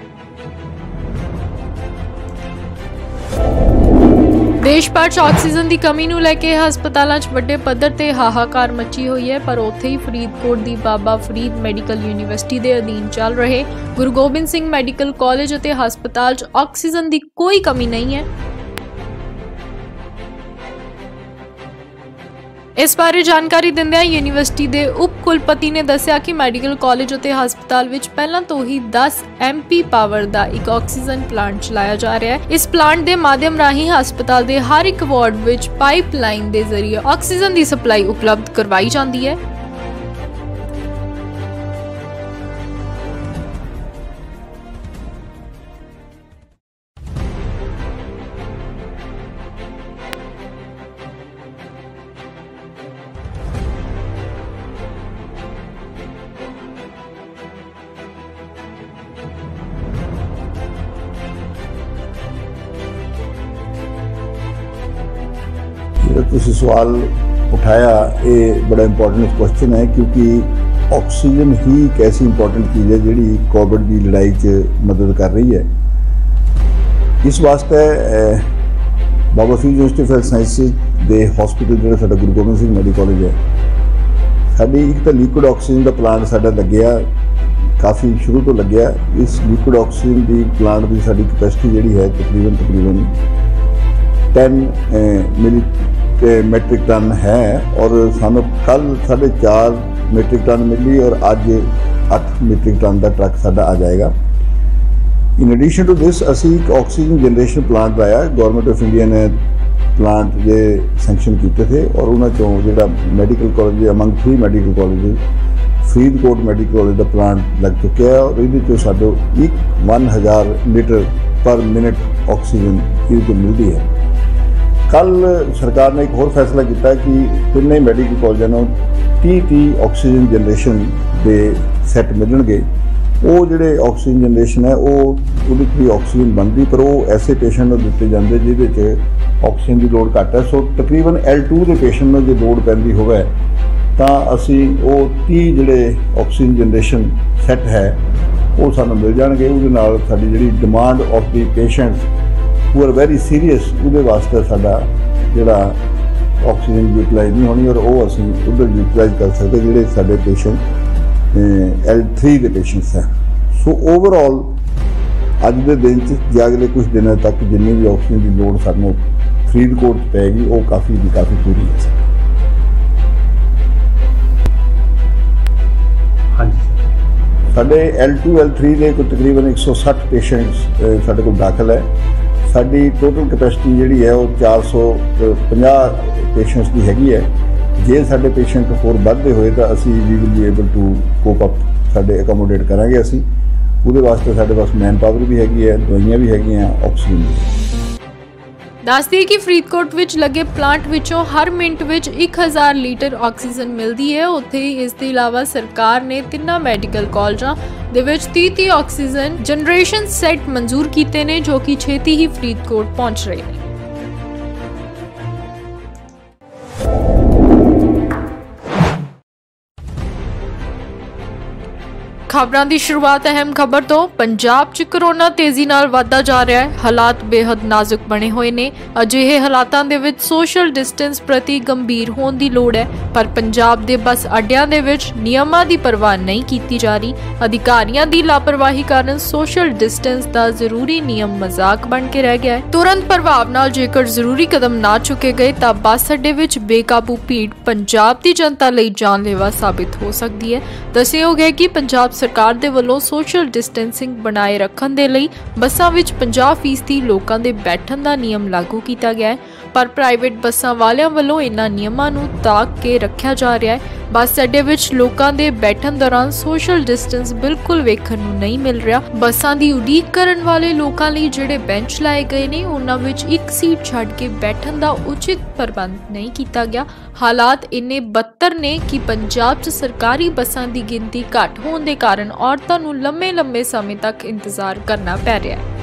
देश भर च ऑक्सीजन की कमी नूं लैके हस्पतालों च वड्डे पद्धर ते हाहाकार मची हुई है, पर उत्थे ही फरीदकोट की बाबा फरीद मैडिकल यूनीवर्सिटी के अधीन चल रहे गुरु गोबिंद सिंह मैडिकल कॉलेज और हस्पताल च ऑक्सीजन की कोई कमी नहीं है। इस बारे जानकारी दिंदियां यूनीवर्सिटी के उप कुलपति ने दस्सिया कि मैडिकल कॉलेज और हस्पताल विच पहलां तो ही दस एम पी पावर का एक ऑक्सीजन प्लांट चलाया जा रहा है। इस प्लांट के माध्यम राही हस्पताल के हर एक वार्ड विच पाइप लाइन के जरिए ऑक्सीजन की सप्लाई उपलब्ध करवाई जाती है। तुसी सवाल उठाया ये बड़ा इंपॉर्टेंट क्वेश्चन है, क्योंकि ऑक्सीजन ही एक ऐसी इंपॉर्टेंट चीज़ है जिहड़ी कोविड की लड़ाई च मदद कर रही है। इस वास्ते Baba Farid university of health sciences के हॉस्पिटल जो साडा गुरु गोबिंद सिंह मैडिकल कॉलेज है, साडी एक तो लिक्विड ऑक्सीजन का प्लांट साडा लग्या काफ़ी शुरू तो लग्या। इस लिक्विड ऑक्सीजन की प्लांट की साडी कैपेसिटी जिहड़ी है तकरीबन तकरीबन टेन मिली मैट्रिक टन है और सानू कल साढ़े चार मैट्रिक टन मिली और अज अठ मैट्रिक टन का ट्रक साडा आ जाएगा। इन एडिशन टू दिस असी एक ऑक्सीजन जनरेशन प्लांट लाया, गवर्नमेंट ऑफ इंडिया ने प्लांट जे सैंक्शन किए थे और उन्होंने चों जो medical college among three medical college Faridkot medical college का प्लांट लग चुका है और ये साडो एक वन हज़ार लीटर पर मिनट ऑक्सीजन ये मिलती है। कल सरकार ने एक होर फैसला किया कि तिने मैडिकल कॉलेजों तीह तीह ऑक्सीजन जनरेशन के सैट मिलणगे। वो जोड़े ऑक्सीजन जनरेशन है वो भी ऑक्सीजन बनती, पर वो ऐसे पेशेंट को दिते जाते जिहदे ऑक्सीजन की लोड़ घट है। सो तकरीबन एल टू के पेशेंट में जो लोड़ पैंदी होवे तां असी वो तीह जोड़े ऑक्सीजन जनरेशन सैट है वो सानू मिल जाएंगे। उहदे नाल साडी जिहड़ी demand of the patients who are very serious उहदे वास्ते साडा जिहड़ा ऑक्सीजन यूटिलाइज नहीं होनी और वो असी उधर यूटिलाइज कर सकते जिहड़े साडे पेशेंट एल थ्री के पेशेंट्स हैं। सो ओवरऑल अज के दिन या अगले कुछ दिनों तक जिन्नी भी ऑक्सीजन की लोड़ सानू फरीदकोट पैगी वो काफ़ी भी काफ़ी पूरी है। ਸਾਡੇ ਐਲ ਟੂ ਐਲ ਥ्री ਦੇ ਕੋਈ ਤਕਰੀਬਨ ਇੱਕ ਸੌ ਸੱਠ ਪੇਸ਼ੈਂਟਸ ਸਾਡੇ ਕੋਲ ਦਾਖਲ ਹੈ। ਸਾਡੀ ਟੋਟਲ ਕੈਪੈਸਿਟੀ ਜਿਹੜੀ ਹੈ ਉਹ ਚਾਰ ਸੌ ਪੰਜਾਹ ਪੇਸ਼ੈਂਟਸ ਦੀ ਹੈਗੀ ਹੈ। ਜੇ ਸਾਡੇ ਪੇਸ਼ੈਂਟ ਹੋਰ ਵੱਧਦੇ ਹੋਏ ਤਾਂ ਅਸੀਂ ਵੀ will be able to cope up, ਸਾਡੇ ਅਕੋਮੋਡੇਟ ਕਰਾਂਗੇ ਅਸੀਂ। ਉਹਦੇ ਵਾਸਤੇ ਸਾਡੇ ਪਾਸ ਮੈਨ ਪਾਵਰ ਵੀ ਹੈਗੀ ਹੈ, ਦਵਾਈਆਂ ਵੀ ਹੈਗੀਆਂ, ਆਕਸੀਜਨ ਵੀ। ਦੱਸਦੀ ਕਿ ਫਰੀਦਕੋਟ ਵਿੱਚ ਲੱਗੇ ਪਲਾਂਟ ਵਿੱਚੋਂ ਹਰ ਮਿੰਟ ਵਿੱਚ ਇੱਕ ਹਜ਼ਾਰ ਲੀਟਰ ਆਕਸੀਜਨ ਮਿਲਦੀ ਹੈ। ਉੱਥੇ ਇਸ ਦੇ ਇਲਾਵਾ ਸਰਕਾਰ ਨੇ ਤਿੰਨਾਂ ਮੈਡੀਕਲ ਕਾਲਜਾਂ ਦੇ ਵਿੱਚ ਤੀਹ ਤੀਹ ਆਕਸੀਜਨ ਜਨਰੇਸ਼ਨ ਸੈੱਟ ਮਨਜ਼ੂਰ ਕੀਤੇ ਨੇ, ਜੋ ਕਿ ਛੇਤੀ ਹੀ ਫਰੀਦਕੋਟ ਪਹੁੰਚ ਰਹੇ ਨੇ। ਖਬਰਾਂ ਦੀ ਸ਼ੁਰੂਆਤ ਅਹਿਮ ਖਬਰ ਤੋਂ। ਪੰਜਾਬ 'ਚ ਕਰੋਨਾ ਤੇਜ਼ੀ ਨਾਲ ਵੱਧਦਾ ਜਾ ਰਿਹਾ ਹੈ। ਹਾਲਾਤ ਬੇहद ਨਾਜ਼ੁਕ ਬਣੇ ਹੋਏ ਨੇ। ਅਜਿਹੇ ਹਾਲਾਤਾਂ ਦੇ ਵਿੱਚ ਸੋਸ਼ਲ ਡਿਸਟੈਂਸ ਪ੍ਰਤੀ ਗੰਭੀਰ ਹੋਣ ਦੀ ਲੋੜ ਹੈ, ਪਰ ਪੰਜਾਬ ਦੇ ਬੱਸ ਅੱਡਿਆਂ ਦੇ ਵਿੱਚ ਨਿਯਮਾਂ ਦੀ ਪਰਵਾਹ ਨਹੀਂ ਕੀਤੀ ਜਾ ਰਹੀ। ਅਧਿਕਾਰੀਆਂ ਦੀ ਲਾਪਰਵਾਹੀ ਕਾਰਨ ਸੋਸ਼ਲ ਡਿਸਟੈਂਸ ਦਾ ਜ਼ਰੂਰੀ ਨਿਯਮ ਮਜ਼ਾਕ ਬਣ ਕੇ ਰਹਿ ਗਿਆ ਹੈ। ਤੁਰੰਤ ਪ੍ਰਭਾਵ ਨਾਲ ਜੇਕਰ ਜ਼ਰੂਰੀ ਕਦਮ ਨਾ ਚੁੱਕੇ ਗਏ ਤਾਂ ਬੱਸ ਅੱਡੇ ਵਿੱਚ ਬੇਕਾਬੂ ਭੀੜ ਪੰਜਾਬ ਦੀ ਜਨਤਾ ਲਈ ਜਾਨਲੇਵਾ ਸਾਬਿਤ ਹੋ ਸਕਦੀ ਹੈ। ਦੱਸਿਆ ਗਿਆ ਕਿ ਪੰਜਾਬ ਸਰਕਾਰ ਦੇ ਵੱਲੋਂ ਸੋਸ਼ਲ ਡਿਸਟੈਂਸਿੰਗ ਬਣਾਏ ਰੱਖਣ ਦੇ ਲਈ ਬੱਸਾਂ ਵਿੱਚ ਪੰਜਾਹ ਫੀਸਦੀ ਲੋਕਾਂ ਦੇ ਬੈਠਣ ਦਾ ਨਿਯਮ ਲਾਗੂ ਕੀਤਾ ਗਿਆ ਹੈ, ਪਰ ਪ੍ਰਾਈਵੇਟ ਬੱਸਾਂ ਵਾਲਿਆਂ ਵੱਲੋਂ ਇਨ੍ਹਾਂ ਨਿਯਮਾਂ ਨੂੰ ਤਾਕ ਕੇ ਰੱਖਿਆ ਜਾ ਰਿਹਾ ਹੈ। ਬੱਸ ਅੱਡੇ ਵਿੱਚ ਲੋਕਾਂ ਦੇ ਬੈਠਣ ਦੌਰਾਨ ਸੋਸ਼ਲ ਡਿਸਟੈਂਸ ਬਿਲਕੁਲ ਵੇਖਣ ਨੂੰ ਨਹੀਂ ਮਿਲ ਰਿਹਾ। ਬੱਸਾਂ ਦੀ ਉਡੀਕ ਕਰਨ ਵਾਲੇ ਲੋਕਾਂ ਲਈ ਜਿਹੜੇ ਬੈਂਚ ਲਾਏ ਗਏ ਨੇ, ਉਹਨਾਂ ਵਿੱਚ ਇੱਕ ਸੀਟ ਛੱਡ ਕੇ ਬੈਠਣ ਦਾ ਉਚਿਤ ਪ੍ਰਬੰਧ ਨਹੀਂ ਕੀਤਾ ਗਿਆ। ਹਾਲਾਤ ਇੰਨੇ ਬੱਤਰ ਨੇ ਕਿ ਪੰਜਾਬ 'ਚ ਸਰਕਾਰੀ ਬੱਸਾਂ ਦੀ ਗਿਣਤੀ ਘੱਟ ਹੋਣ ਦੇ ਕਾਰਨ ਔਰਤਾਂ ਨੂੰ ਲੰਮੇ ਲੰਮੇ ਸਮੇਂ ਤੱਕ ਇੰਤਜ਼ਾਰ ਕਰਨਾ ਪੈ ਰਿਹਾ ਹੈ।